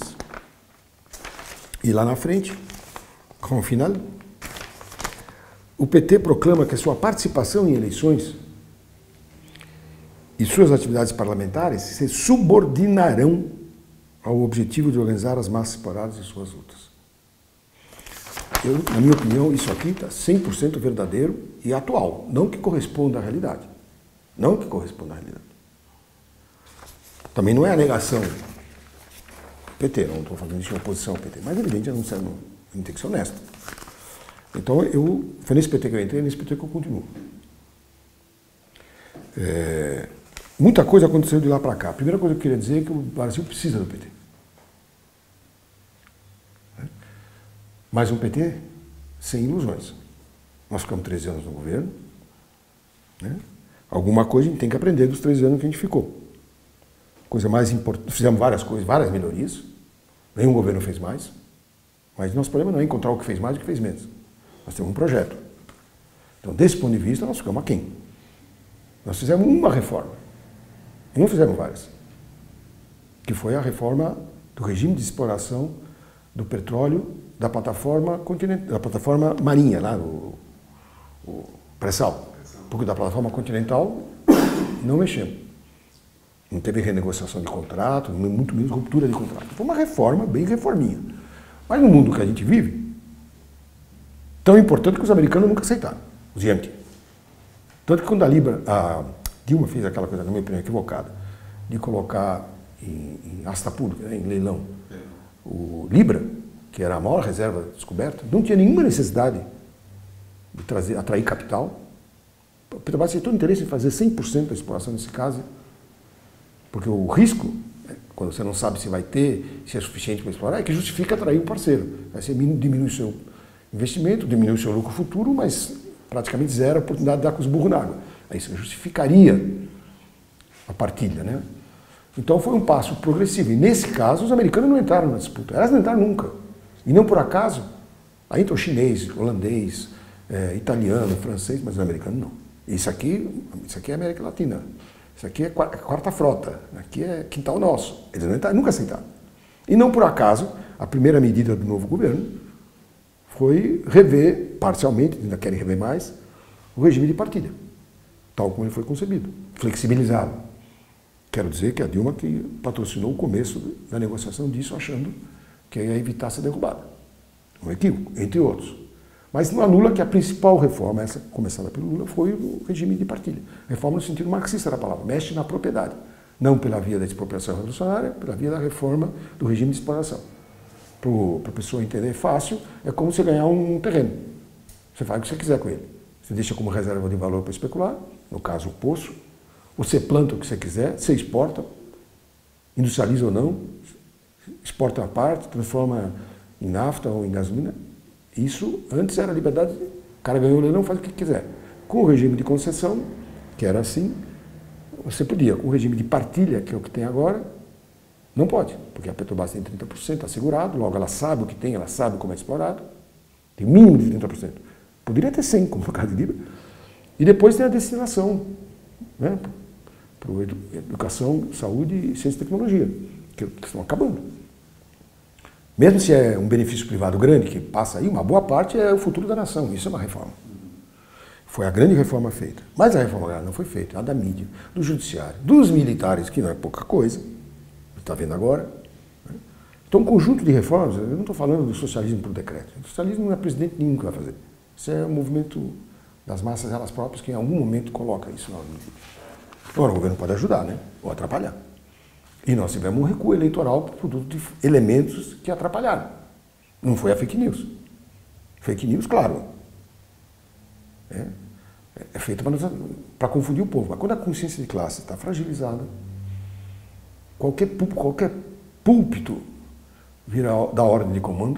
E lá na frente, com o final, o PT proclama que a sua participação em eleições e suas atividades parlamentares se subordinarão ao objetivo de organizar as massas separadas de suas lutas. Na minha opinião, isso aqui está 100% verdadeiro e atual, não que corresponda à realidade. Não que corresponda à realidade. Também não é a negação do PT, não estou fazendo isso em oposição ao PT, mas evidente, a gente tem que ser honesto. Então, foi nesse PT que eu entrei, nesse PT que eu continuo. Muita coisa aconteceu de lá para cá. A primeira coisa que eu queria dizer é que o Brasil precisa do PT. Mas um PT sem ilusões. Nós ficamos 13 anos no governo. Né? Alguma coisa a gente tem que aprender dos 13 anos que a gente ficou. coisa mais importante, fizemos várias coisas, várias melhorias, nenhum governo fez mais, mas nosso problema não é encontrar o que fez mais e o que fez menos. Nós temos um projeto. Então, desse ponto de vista, nós ficamos aquém. Nós fizemos uma reforma, e não fizemos várias, que foi a reforma do regime de exploração do petróleo da plataforma continental, da plataforma marinha, lá, o pré-sal. Porque da plataforma continental não mexemos. Não teve renegociação de contrato, muito menos ruptura de contrato. Foi uma reforma, bem reforminha. Mas no mundo que a gente vive, tão importante que os americanos nunca aceitaram, os Yankees. Tanto que quando a Dilma fez aquela coisa, na minha opinião, equivocada, de colocar em asta pública, né, em leilão, o Libra, que era a maior reserva descoberta, não tinha nenhuma necessidade de atrair capital. A Petrobras tinha todo interesse em fazer 100% da exploração nesse caso, porque o risco, quando você não sabe se vai ter, se é suficiente para explorar, é que justifica atrair um parceiro. Aí você diminui o seu investimento, diminui o seu lucro futuro, mas praticamente zero a oportunidade de dar com os burros na água. Aí você justificaria a partilha, né? Então foi um passo progressivo. E nesse caso, os americanos não entraram na disputa. Elas não entraram nunca. E não por acaso, aí entrou chinês, holandês, italiano, francês, mas os americanos não. Isso aqui é América Latina. Isso aqui é quarta frota. Aqui é quintal nosso. Eles não entraram, nunca aceitaram. E não por acaso, a primeira medida do novo governo foi rever, parcialmente, ainda querem rever mais, o regime de partilha, tal como ele foi concebido, flexibilizado. Quero dizer que a Dilma que patrocinou o começo da negociação disso, achando que ia evitar ser derrubada. Um equívoco, entre outros. Mas não anula que a principal reforma, essa começada pelo Lula, foi o regime de partilha. Reforma no sentido marxista da palavra, mexe na propriedade. Não pela via da expropriação revolucionária, pela via da reforma do regime de exploração. Para a pessoa entender fácil, é como você ganhar um terreno. Você faz o que você quiser com ele. Você deixa como reserva de valor para especular, no caso o poço, você planta o que você quiser, você exporta, industrializa ou não, exporta uma parte, transforma em nafta ou em gasolina. Isso antes era liberdade, o cara ganhou o leilão, faz o que quiser. Com o regime de concessão, que era assim, você podia. Com o regime de partilha, que é o que tem agora, não pode, porque a Petrobras tem 30% assegurado, logo ela sabe o que tem, ela sabe como é explorado, tem mínimo de 30%. Poderia ter 100%, como no caso de Libra. E depois tem a destinação, né, para educação, saúde e ciência e tecnologia, que estão acabando. Mesmo se é um benefício privado grande, que passa aí, uma boa parte é o futuro da nação, isso é uma reforma. Foi a grande reforma feita. Mas a reforma agrária não foi feita, a da mídia, do judiciário, dos militares, que não é pouca coisa, está vendo agora. Né? Então, um conjunto de reformas, eu não estou falando do socialismo por decreto. O socialismo não é presidente nenhum que vai fazer. Isso é um movimento das massas elas próprias que em algum momento coloca isso na ordem do dia. Agora, o governo pode ajudar, né? Ou atrapalhar. E nós tivemos um recuo eleitoral produto de elementos que atrapalharam. Não foi a fake news. Fake news, claro, é feita para confundir o povo. Mas quando a consciência de classe está fragilizada, qualquer púlpito vira da ordem de comando,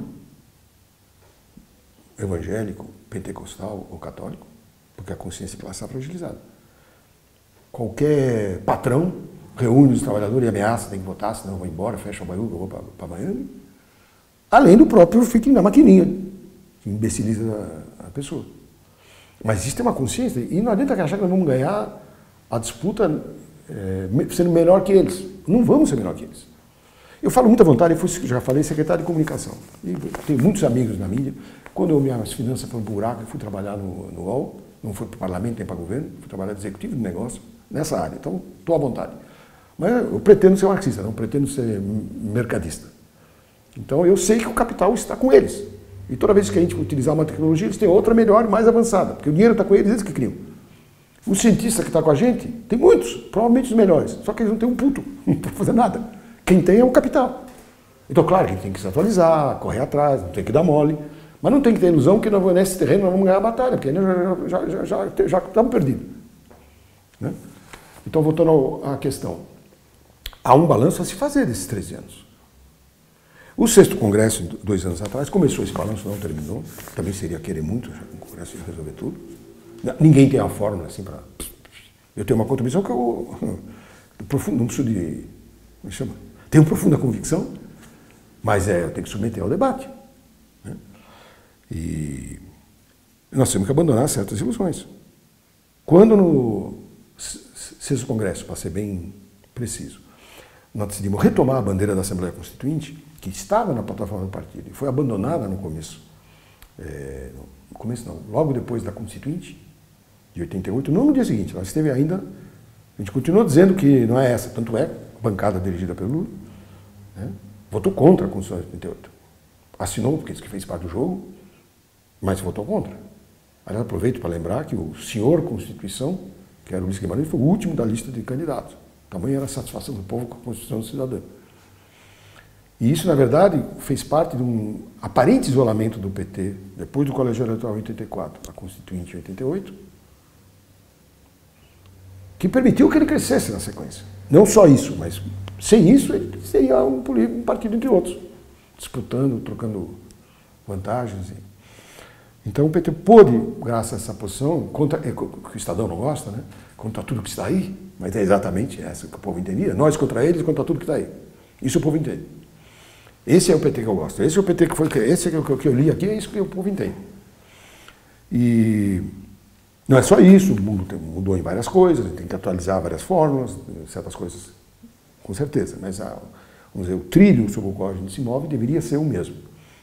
evangélico, pentecostal ou católico, porque a consciência de classe está fragilizada. Qualquer patrão reúne os trabalhadores e ameaça, tem que votar, senão eu vou embora, fecha o Baú, eu vou para Miami. Além do próprio fique na maquininha, que imbeciliza a pessoa. Mas existe uma consciência, e não adianta achar que nós vamos ganhar a disputa sendo melhor que eles. Não vamos ser melhor que eles. Eu falo muita vontade, eu já falei secretário de comunicação. E tenho muitos amigos na mídia. Quando minhas finanças foram para o buraco, eu fui trabalhar no UOL, não fui para o parlamento nem para o governo, fui trabalhar de executivo de negócio, nessa área. Então, estou à vontade. Mas eu pretendo ser marxista, não pretendo ser mercadista. Então, eu sei que o capital está com eles. E toda vez que a gente utilizar uma tecnologia, eles têm outra melhor e mais avançada, porque o dinheiro está com eles, eles que criam. O cientista que está com a gente, tem muitos, provavelmente os melhores, só que eles não têm um puto, não estão fazendo nada. Quem tem é o capital. Então, claro que a gente tem que se atualizar, correr atrás, não tem que dar mole, mas não tem que ter ilusão que nesse terreno nós vamos ganhar a batalha, porque já estamos perdidos. Né? Então, voltando à questão, há um balanço a se fazer desses 13 anos. O 6º Congresso, 2 anos atrás, começou esse balanço, não terminou. Também seria querer muito, o Congresso ia resolver tudo. Ninguém tem uma fórmula assim para... Eu tenho uma contribuição que eu não preciso de me chama? Tenho profunda convicção, mas eu tenho que submeter ao debate. Né? E nós temos que abandonar certas ilusões. Quando no sexto Congresso, para ser bem preciso, nós decidimos retomar a bandeira da Assembleia Constituinte, que estava na plataforma do partido e foi abandonada no começo. No começo não, logo depois da Constituinte, de 88, não no dia seguinte, nós esteve ainda, a gente continuou dizendo que não é essa, tanto é, a bancada dirigida pelo Lula, né, votou contra a Constituição de 88. Assinou, porque disse que fez parte do jogo, mas votou contra. Aliás, aproveito para lembrar que o senhor Constituição, que era o Luiz Guimarães, foi o último da lista de candidatos. Tamanha era a satisfação do povo com a Constituição do cidadão. E isso, na verdade, fez parte de um aparente isolamento do PT, depois do Colégio Eleitoral em 84, a Constituinte em 88, que permitiu que ele crescesse na sequência. Não só isso, mas sem isso ele seria um partido entre outros, disputando, trocando vantagens. Então o PT pôde, graças a essa posição, contra, que o Estadão não gosta, né, contra tudo que está aí, mas é exatamente essa que o povo entendia, nós contra eles, contra tudo que está aí. Isso o povo entende. Esse é o PT que eu gosto, esse é o PT que foi, esse é o que eu li aqui, é isso que o povo entende. E não é só isso, o mundo mudou em várias coisas, tem que atualizar várias fórmulas, certas coisas, com certeza, mas vamos dizer, o trilho sobre o qual a gente se move deveria ser o mesmo.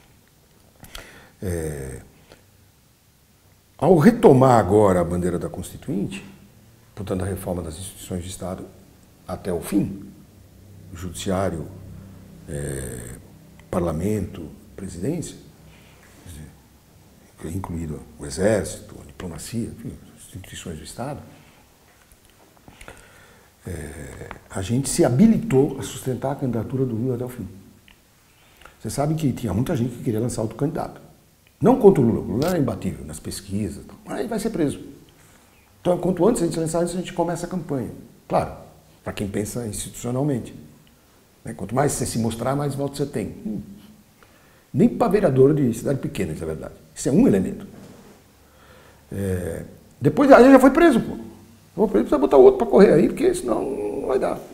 Ao retomar agora a bandeira da Constituinte, portanto a reforma das instituições de Estado até o fim, o Judiciário, Parlamento, Presidência, incluído o Exército, a diplomacia, enfim, as instituições do Estado, a gente se habilitou a sustentar a candidatura do Lula até o fim. Vocês sabem que tinha muita gente que queria lançar outro candidato. Não contra o Lula, o Lula era imbatível nas pesquisas, mas ele vai ser preso. Então, quanto antes a gente lançar isso, a gente começa a campanha. Claro, para quem pensa institucionalmente. Quanto mais você se mostrar, mais votos você tem. Nem para vereador de cidade pequena, isso é verdade. Isso é um elemento. Depois, aí já foi preso, pô. Foi preso, precisa botar outro para correr aí, porque senão não vai dar.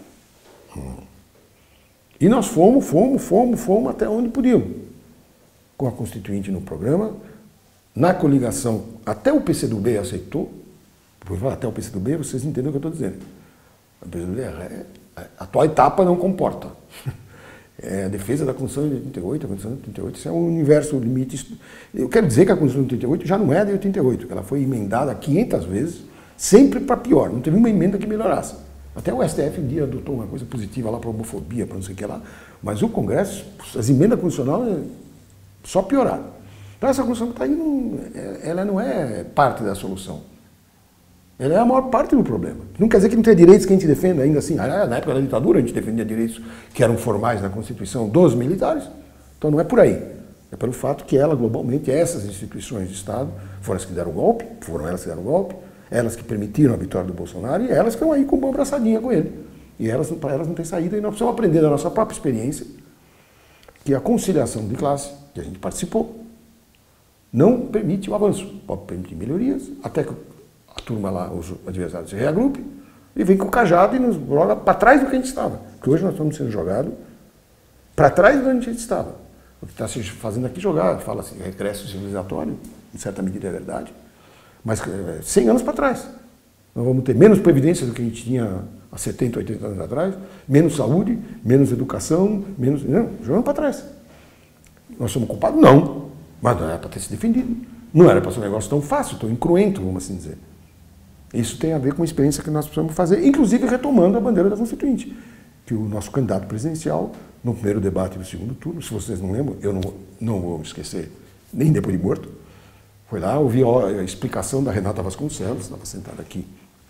E nós fomos até onde podíamos. Com a Constituinte no programa, na coligação, até o PCdoB aceitou. Por falar até o PCdoB, vocês entendem o que eu estou dizendo. O PCdoB, a atual etapa não comporta. A defesa da Constituição de 88, a Constituição de 88, isso é um universo limite. Eu quero dizer que a Constituição de 88 já não é de 88, que ela foi emendada 500 vezes, sempre para pior, não teve uma emenda que melhorasse. Até o STF um dia adotou uma coisa positiva lá para a homofobia, para não sei o que lá, mas o Congresso, as emendas constitucionais só pioraram. Então essa Constituição que está aí, ela não é parte da solução. Ela é a maior parte do problema. Não quer dizer que não tenha direitos que a gente defenda ainda assim. Na época da ditadura a gente defendia direitos que eram formais na Constituição dos militares. Então não é por aí. É pelo fato que ela, globalmente, essas instituições de Estado foram as que deram o golpe, foram elas que deram o golpe, elas que permitiram a vitória do Bolsonaro e elas que estão aí com uma abraçadinha com ele. E para elas não tem saída e nós precisamos aprender da nossa própria experiência que a conciliação de classe, que a gente participou, não permite o avanço. Pode permitir melhorias, até que a turma lá, os adversários se reagrupem e vem com o cajado e nos joga para trás do que a gente estava. Porque hoje nós estamos sendo jogados para trás do que a gente estava. O que está se fazendo aqui jogar, fala assim, regresso civilizatório, em certa medida é verdade, mas 100 anos para trás. Nós vamos ter menos previdência do que a gente tinha há 70, 80 anos atrás, menos saúde, menos educação, menos... Não, jogando para trás. Nós somos culpados? Não, mas não era para ter se defendido. Não era para ser um negócio tão fácil, tão incruento, vamos assim dizer. Isso tem a ver com a experiência que nós precisamos fazer, inclusive retomando a bandeira da Constituinte, que o nosso candidato presidencial, no primeiro debate do segundo turno, se vocês não lembram, eu não vou esquecer, nem depois de morto, foi lá, ouvi a explicação da Renata Vasconcelos, estava sentado aqui,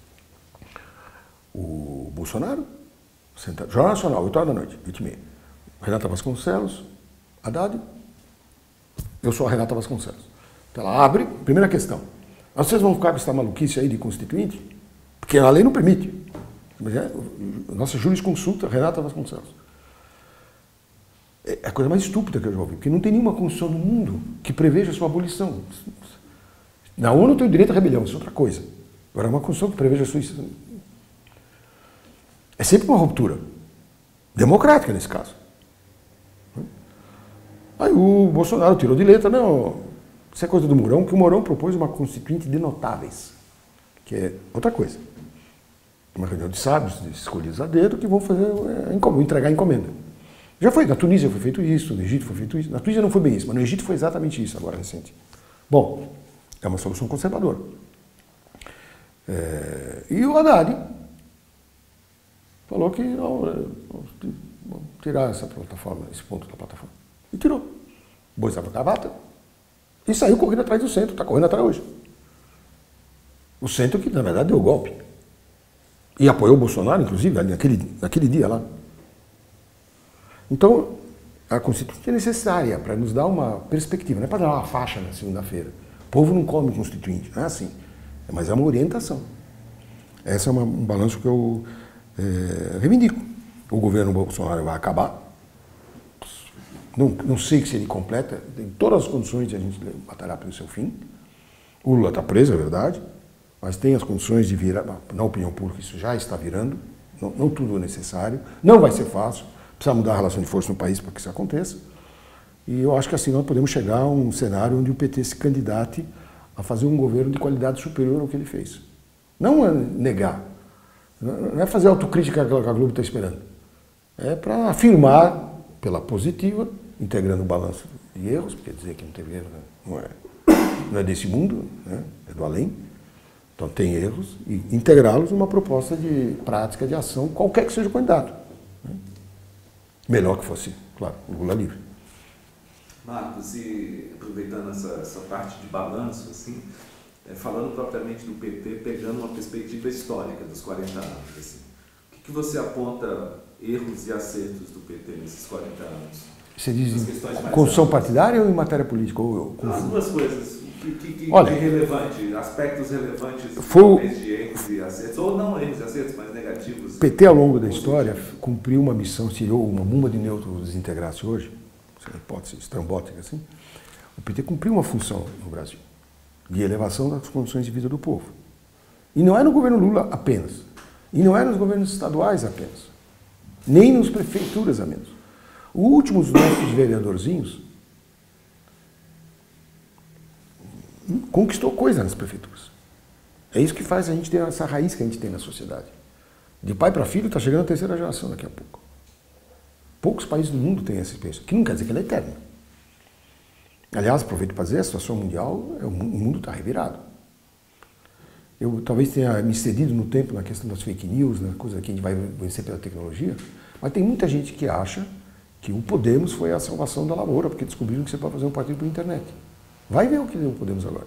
o Bolsonaro, sentado, Jornal Nacional, 8 horas da noite, 8h30, Renata Vasconcelos, Haddad, eu sou a Renata Vasconcelos. Então ela abre, primeira questão, vocês vão ficar com essa maluquice aí de constituinte? Porque a lei não permite. Nossa jurisconsulta, Renata Vasconcelos. É a coisa mais estúpida que eu já ouvi, porque não tem nenhuma constituição no mundo que preveja a sua abolição. Na ONU tem o direito à rebelião, isso é outra coisa. Agora, uma constituição que preveja a sua... É sempre uma ruptura. democrática nesse caso. Aí o Bolsonaro tirou de letra, não, isso é coisa do Mourão, que o Mourão propôs uma constituinte de notáveis, que é outra coisa. Uma reunião de sábios, de escolhidos a dedo, que vão fazer, entregar a encomenda. Já foi, na Tunísia foi feito isso, no Egito foi feito isso. Na Tunísia não foi bem isso, mas no Egito foi exatamente isso, agora recente. Bom, é uma solução conservadora. E o Haddad falou que não, vamos tirar essa plataforma, esse ponto da plataforma. E tirou. Bois a gravata e saiu correndo atrás do centro, está correndo atrás hoje. O centro que, na verdade, deu o golpe. E apoiou o Bolsonaro, inclusive, ali naquele dia lá. Então, a Constituinte é necessária para nos dar uma perspectiva, não é para dar uma faixa na segunda-feira. O povo não come Constituinte, não é assim. Mas é uma orientação. Esse é um balanço que eu reivindico. O governo Bolsonaro vai acabar. Não sei se ele completa, tem todas as condições de a gente batalhar pelo seu fim. O Lula está preso, é verdade, mas tem as condições de virar, na opinião pública isso já está virando, não tudo é necessário, não vai ser fácil, precisa mudar a relação de força no país para que isso aconteça. E eu acho que assim nós podemos chegar a um cenário onde o PT se candidate a fazer um governo de qualidade superior ao que ele fez. Não é negar, não é fazer autocrítica que a Globo está esperando, é para afirmar pela positiva, integrando o balanço de erros, porque dizer que não teve erro não é desse mundo, né? É do além. Então tem erros, e integrá-los numa proposta de prática, de ação, qualquer que seja o candidato. Né? Melhor que fosse, claro, o Lula livre. Marcos, e aproveitando essa parte de balanço, assim, falando propriamente do PT, pegando uma perspectiva histórica dos 40 anos, assim, o que você aponta erros e acertos do PT nesses 40 anos? Você diz em construção partidária ou em matéria política? As duas coisas. O que Olha, é relevante, aspectos relevantes de erros e acertos, ou não erros e acertos, mas negativos. O PT, ao longo da história, cumpriu uma missão, se uma bomba de nêutrons desintegrasse hoje, essa é uma hipótese estrambótica assim, o PT cumpriu uma função no Brasil, de elevação das condições de vida do povo. E não é no governo Lula apenas, e não é nos governos estaduais apenas, nem nas prefeituras a menos. O último dos nossos vereadorzinhos conquistou coisa nas prefeituras. É isso que faz a gente ter essa raiz que a gente tem na sociedade. De pai para filho está chegando a terceira geração daqui a pouco. Poucos países do mundo têm essa experiência, que não quer dizer que ela é eterna. Aliás, aproveito para dizer, a situação mundial, o mundo está revirado. Eu talvez tenha me excedido no tempo na questão das fake news, na coisa que a gente vai vencer pela tecnologia, mas tem muita gente que acha que o Podemos foi a salvação da lavoura, porque descobriram que você pode fazer um partido por internet. Vai ver o que deu o Podemos agora.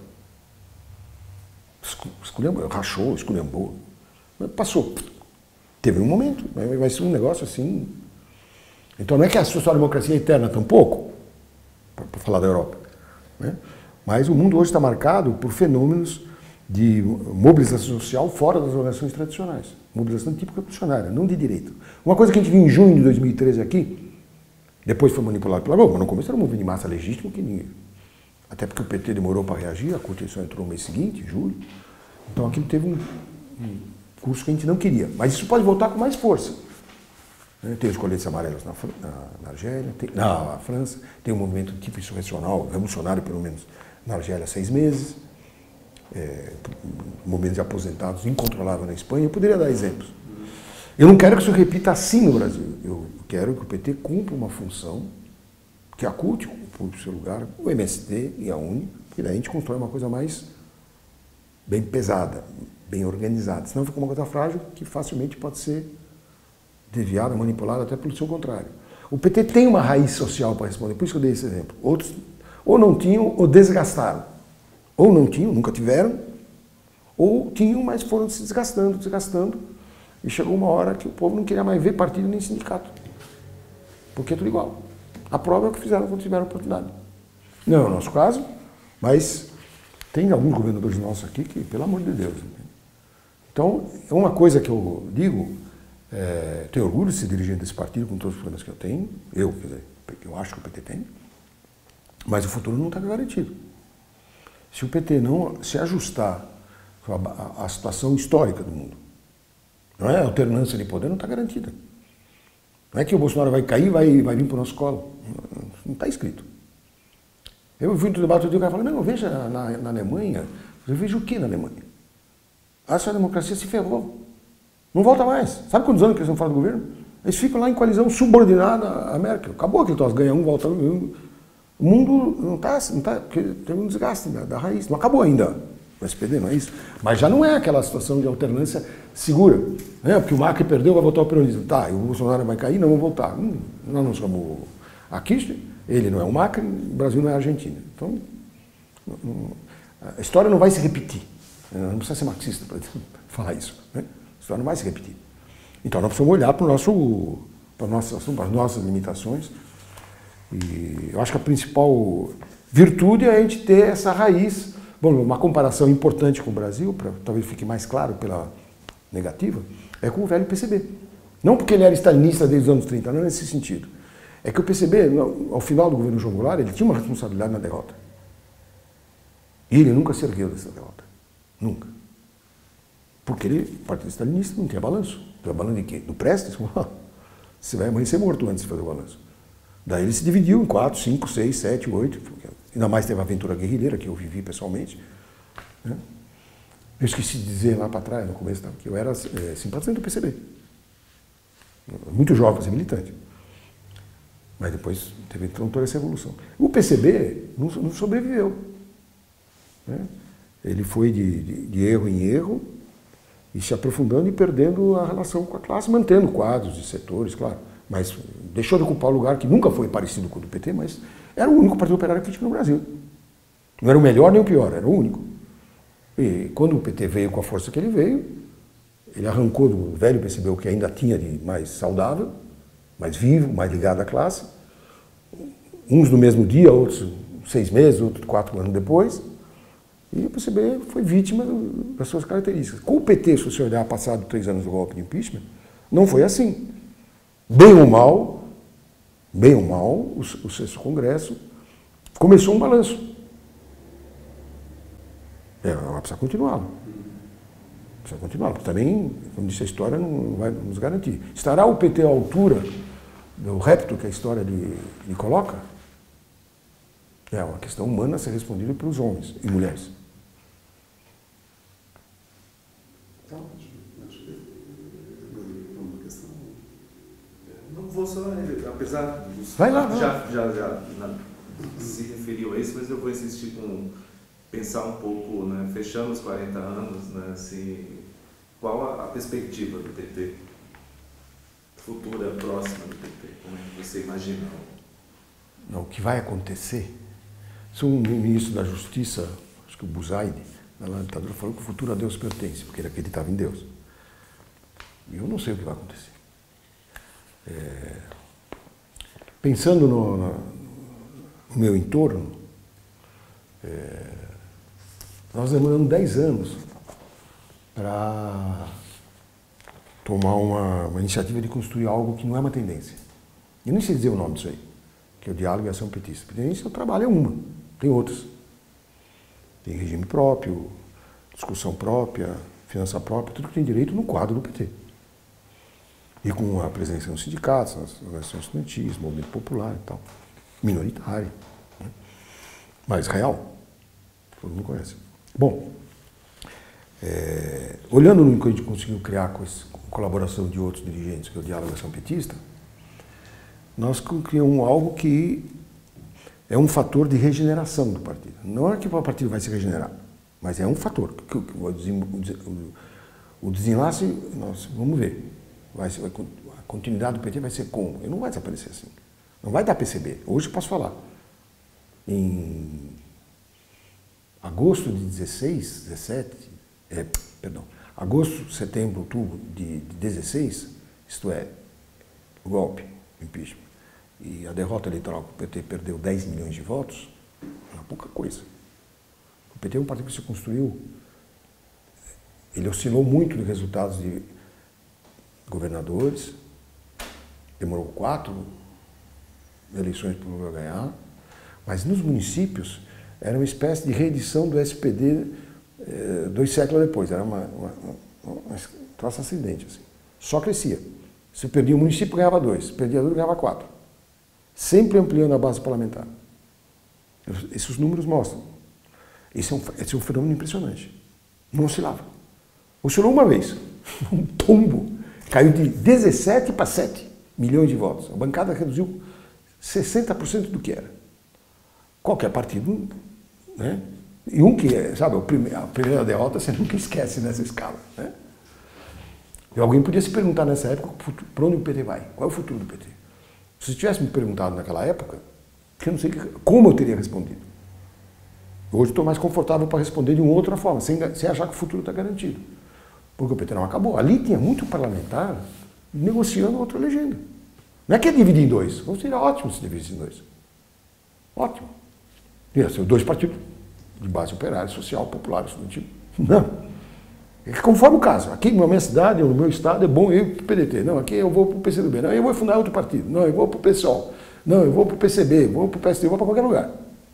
Rachou, esculhambou. Passou. Teve um momento, vai ser um negócio assim. Então não é que a social-democracia é eterna tampouco, para falar da Europa. Né? Mas o mundo hoje está marcado por fenômenos de mobilização social fora das organizações tradicionais. Mobilização típica revolucionária, não de direita. Uma coisa que a gente viu em junho de 2013 aqui, depois foi manipulado pela Globo, mas no começo era um movimento de massa legítimo que ninguém... Até porque o PT demorou para reagir, a Constituição entrou no mês seguinte, julho. Então aquilo teve um curso que a gente não queria. Mas isso pode voltar com mais força. Tem os coletes amarelos na Argélia, na França, tem um movimento tipo insurrecional, revolucionário pelo menos, na Argélia há 6 meses. Movimento de aposentados incontrolável na Espanha. Eu poderia dar exemplos. Eu não quero que isso repita assim no Brasil. Eu quero que o PT cumpra uma função que a CUT ocupe o seu lugar, o MST e a UNE, e daí a gente constrói uma coisa mais bem pesada, bem organizada. Senão fica uma coisa frágil que facilmente pode ser desviada, manipulada até pelo seu contrário. O PT tem uma raiz social para responder, por isso que eu dei esse exemplo. Outros ou não tinham ou desgastaram. Ou não tinham, nunca tiveram, ou tinham, mas foram se desgastando, e chegou uma hora que o povo não queria mais ver partido nem sindicato. Porque é tudo igual. A prova é o que fizeram quando tiveram oportunidade. Não é o nosso caso, mas tem alguns governadores nossos aqui que, pelo amor de Deus. Então, é uma coisa que eu digo, tenho orgulho de ser dirigente desse partido com todos os problemas que eu tenho, quer dizer, eu acho que o PT tem, mas o futuro não está garantido. Se o PT não se ajustar à situação histórica do mundo, não é? A alternância de poder não está garantida. Não é que o Bolsonaro vai cair e vai vir para o nosso colo. Não está escrito. Eu fui no debate outro dia, o cara falou, não, veja na Alemanha. Eu vejo o que na Alemanha? A sua democracia se ferrou. Não volta mais. Sabe quantos anos que eles estão fora do governo? Eles ficam lá em coalizão subordinada à Merkel. Acabou aquele troço, ganha um, volta um. O mundo não está, porque tem um desgaste da raiz. Não acabou ainda o SPD, não é isso? Mas já não é aquela situação de alternância segura. Né? Porque o Macri perdeu, vai voltar ao peronismo. Tá, e o Bolsonaro vai cair, não vão voltar. Nós não somos aqui, ele não é o Macri, o Brasil não é a Argentina. Então, a história não vai se repetir. Não precisa ser marxista para falar isso. Né? A história não vai se repetir. Então, nós precisamos olhar para as nossas limitações. E eu acho que a principal virtude é a gente ter essa raiz. Bom, uma comparação importante com o Brasil, para talvez fique mais claro pela negativa, é com o velho PCB. Não porque ele era stalinista desde os anos 30, não é nesse sentido. É que o PCB, ao final do governo João Goulart, ele tinha uma responsabilidade na derrota. E ele nunca se ergueu dessa derrota. Nunca. Porque ele, partido stalinista, não tinha balanço. Tinha balanço de quê? Do Prestes? Você vai amanhecer morto antes de fazer o balanço. Daí ele se dividiu em 4, 5, 6, 7, 8. Ainda mais teve a aventura guerrilheira, que eu vivi pessoalmente. Né? Eu esqueci de dizer lá para trás, no começo, que eu era simpatizante do PCB. Muito jovem para ser militante. Mas depois teve toda essa evolução. O PCB não sobreviveu. Né? Ele foi de erro em erro e se aprofundando e perdendo a relação com a classe, mantendo quadros e setores, claro. Mas deixou de ocupar o lugar que nunca foi parecido com o do PT, mas era o único partido operário crítico no Brasil. Não era o melhor nem o pior, era o único. E quando o PT veio com a força que ele veio, ele arrancou do velho PCB o que ainda tinha de mais saudável, mais vivo, mais ligado à classe. Uns no mesmo dia, outros 6 meses, outros 4 anos depois. E o PCB foi vítima das suas características. Com o PT, se você olhar passado 3 anos do golpe de impeachment, não foi assim. Bem ou mal, o 6º Congresso começou um balanço. Mas precisa continuá-lo. Precisa continuá-lo, porque também, como disse a história, não vai nos garantir. Estará o PT à altura do repto que a história lhe coloca? É uma questão humana a ser respondida pelos homens e mulheres. Então, acho que é uma questão. Não vou só, apesar dos... Vai lá, já se referiu a isso, mas eu vou insistir com pensar um pouco, né, fechando os 40 anos, né, assim, qual a perspectiva do PT? Futura, próxima do PT? Como é que você imagina? Não, o que vai acontecer? Se um ministro da Justiça, acho que o Buzaide, na ditadura, falou que o futuro a Deus pertence, porque ele acreditava em Deus. E eu não sei o que vai acontecer. Pensando no meu entorno, nós demoramos 10 anos para tomar uma iniciativa de construir algo que não é uma tendência. Eu nem sei dizer o nome disso aí, que é o diálogo e a ação petista. A tendência, o trabalho é uma, tem outras. Tem regime próprio, discussão própria, finança própria, tudo que tem direito no quadro do PT. E com a presença nos sindicatos, nas organizações estudantis, movimento popular e tal. Minoritário, né? Mas real. Todo mundo conhece. Bom, olhando no que a gente conseguiu criar com a colaboração de outros dirigentes, que é o Diálogo e Ação Petista, nós criamos algo que é um fator de regeneração do partido. Não é que o partido vai se regenerar, mas é um fator. O desenlace, nós vamos ver. A continuidade do PT vai ser como? Ele não vai desaparecer assim. Não vai dar PCB. Hoje eu posso falar. Em agosto de 16, 17, agosto, setembro, outubro de 16, isto é, o golpe, o impeachment, e a derrota eleitoral que o PT perdeu 10 milhões de votos, não é pouca coisa. O PT é um partido que se construiu, ele oscilou muito de resultados de governadores, demorou 4 eleições para o Lula ganhar, mas nos municípios era uma espécie de reedição do SPD 2 séculos depois, era uma troça ascendente, assim. Só crescia. Se perdia um município, ganhava 2. Se perdia 2, ganhava 4. Sempre ampliando a base parlamentar. Esses números mostram. Esse é um fenômeno impressionante. Não oscilava. Oscilou uma vez. Um tombo. Caiu de 17 para 7 milhões de votos. A bancada reduziu 60% do que era. Qualquer partido, né? E um que, sabe, a primeira derrota você nunca esquece nessa escala, né? E alguém podia se perguntar nessa época para onde o PT vai, qual é o futuro do PT. Se tivesse me perguntado naquela época, eu não sei como eu teria respondido. Hoje estou mais confortável para responder de uma outra forma, sem achar que o futuro está garantido. Porque o PT não acabou. Ali tinha muito parlamentar negociando outra legenda. Não é que é dividir em 2. Seria ótimo se dividisse em 2. Ótimo. Ia ser 2 partidos de base operária, social, popular, estudantil. Não. É conforme o caso. Aqui na minha cidade, ou no meu estado, é bom eu ir para o PDT. Não, aqui eu vou para o PCdoB. Não, eu vou fundar outro partido. Não, eu vou para o PSOL. Não, eu vou para o PCB, vou para o PSD, eu vou para qualquer lugar.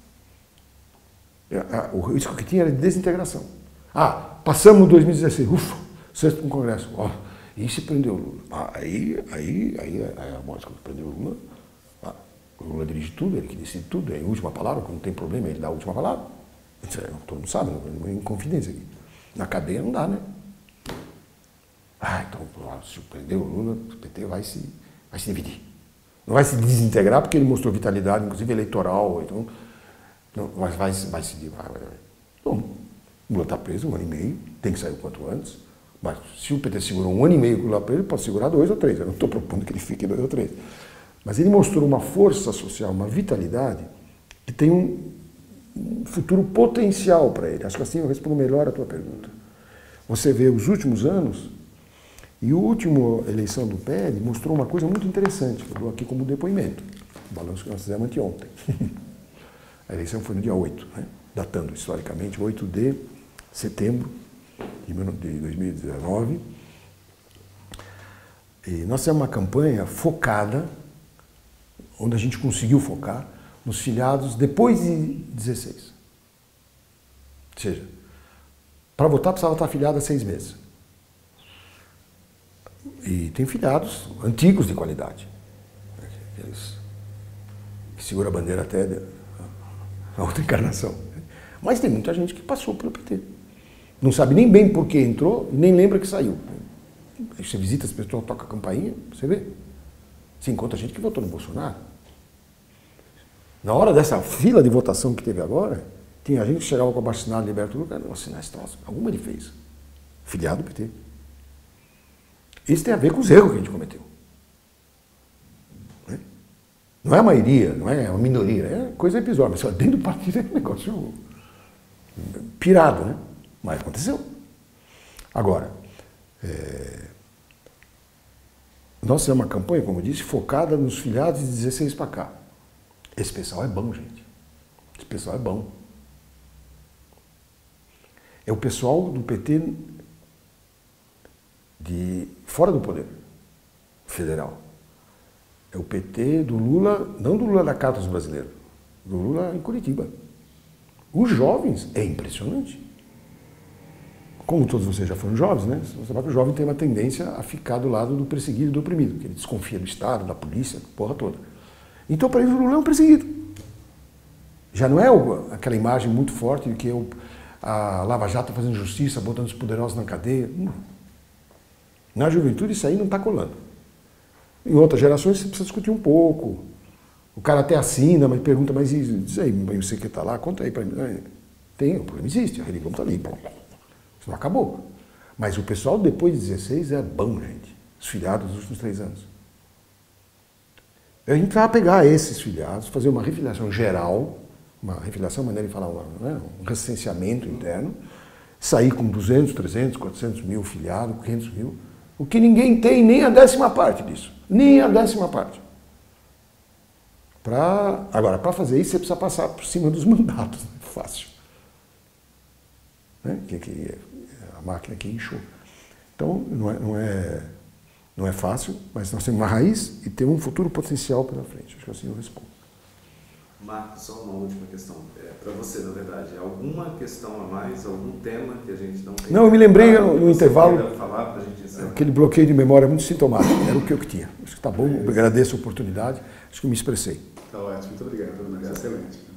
O risco que tinha era de desintegração. Passamos 2016, ufa, 6º Congresso. E se prendeu o Lula. Aí a música que prendeu o Lula. O Lula dirige tudo, ele que decide tudo, é a última palavra, quando tem problema ele dá a última palavra. Todo mundo sabe, não é em confidência aqui. Na cadeia não dá, né? Então, se prendeu o Lula, o PT vai se dividir. Não vai se desintegrar porque ele mostrou vitalidade, inclusive eleitoral, então, vai se dividir. Bom, o Lula está preso 1 ano e meio, tem que sair o quanto antes, mas se o PT segurou 1 ano e meio com o Lula preso, ele pode segurar 2 ou 3, eu não estou propondo que ele fique 2 ou 3. Mas ele mostrou uma força social, uma vitalidade, que tem um futuro potencial para ele. Acho que assim eu respondo melhor a tua pergunta. Você vê os últimos anos, e a última eleição do PL mostrou uma coisa muito interessante, que eu dou aqui como depoimento, o balanço que nós fizemos anteontem. A eleição foi no dia 8, né? Datando historicamente, 8 de setembro de 2019. E nós temos uma campanha focada, onde a gente conseguiu focar, nos filiados depois de 16. Ou seja, para votar precisava estar afiliado há 6 meses. E tem filiados antigos de qualidade. Aqueles que seguram a bandeira até a outra encarnação. Mas tem muita gente que passou pelo PT. Não sabe nem bem por que entrou e nem lembra que saiu. Você visita as pessoas, toca a campainha, você vê. Você encontra gente que votou no Bolsonaro. Na hora dessa fila de votação que teve agora, tinha gente que chegava com a baixinada liberta do lugar, não assinar esse troço. Alguma ele fez. Filiado do PT. Isso tem a ver com os erros que a gente cometeu. Não é a maioria, não é a minoria, é coisa episódica. Mas só dentro do partido é um negócio pirado, né? Mas aconteceu. Agora, nós temos uma campanha, como eu disse, focada nos filiados de 16 para cá. Esse pessoal é bom, gente. Esse pessoal é bom. É o pessoal do PT de fora do poder federal. É o PT do Lula, não do Lula da Carta dos Brasileiros, do Lula em Curitiba. Os jovens, é impressionante. Como todos vocês já foram jovens, né? Você sabe que o jovem tem uma tendência a ficar do lado do perseguido e do oprimido, porque ele desconfia do Estado, da polícia, da porra toda. Então, para eles, o Lula é um perseguido. Já não é aquela imagem muito forte de que a Lava Jato fazendo justiça, botando os poderosos na cadeia. Na juventude, isso aí não está colando. Em outras gerações, você precisa discutir um pouco. O cara até assina, mas pergunta, mas diz aí, você que está lá, conta aí para mim. Tem, o problema existe, a religião está ali. Isso não acabou. Mas o pessoal, depois de 16, é bom, gente. Os filiados dos últimos 3 anos. A gente vai pegar esses filiados, fazer uma refiliação geral, uma refiliação, maneira de falar, um recenseamento interno, sair com 200, 300, 400 mil filiados, 500 mil, o que ninguém tem nem a 10ª parte disso. Nem a 10ª parte. Agora, para fazer isso, você precisa passar por cima dos mandatos. Fácil. Né? A máquina que inchou. Então, não é fácil, mas nós temos uma raiz e temos um futuro potencial pela frente. Acho que assim eu respondo. Marcos, só uma última questão para você, na verdade. Alguma questão a mais, algum tema que a gente não tem? Não, eu me lembrei no intervalo, falar pra gente encerrar? Aquele bloqueio de memória muito sintomático, era o que eu tinha. Acho que está bom, agradeço a oportunidade, acho que me expressei. Está ótimo, muito obrigado, excelente.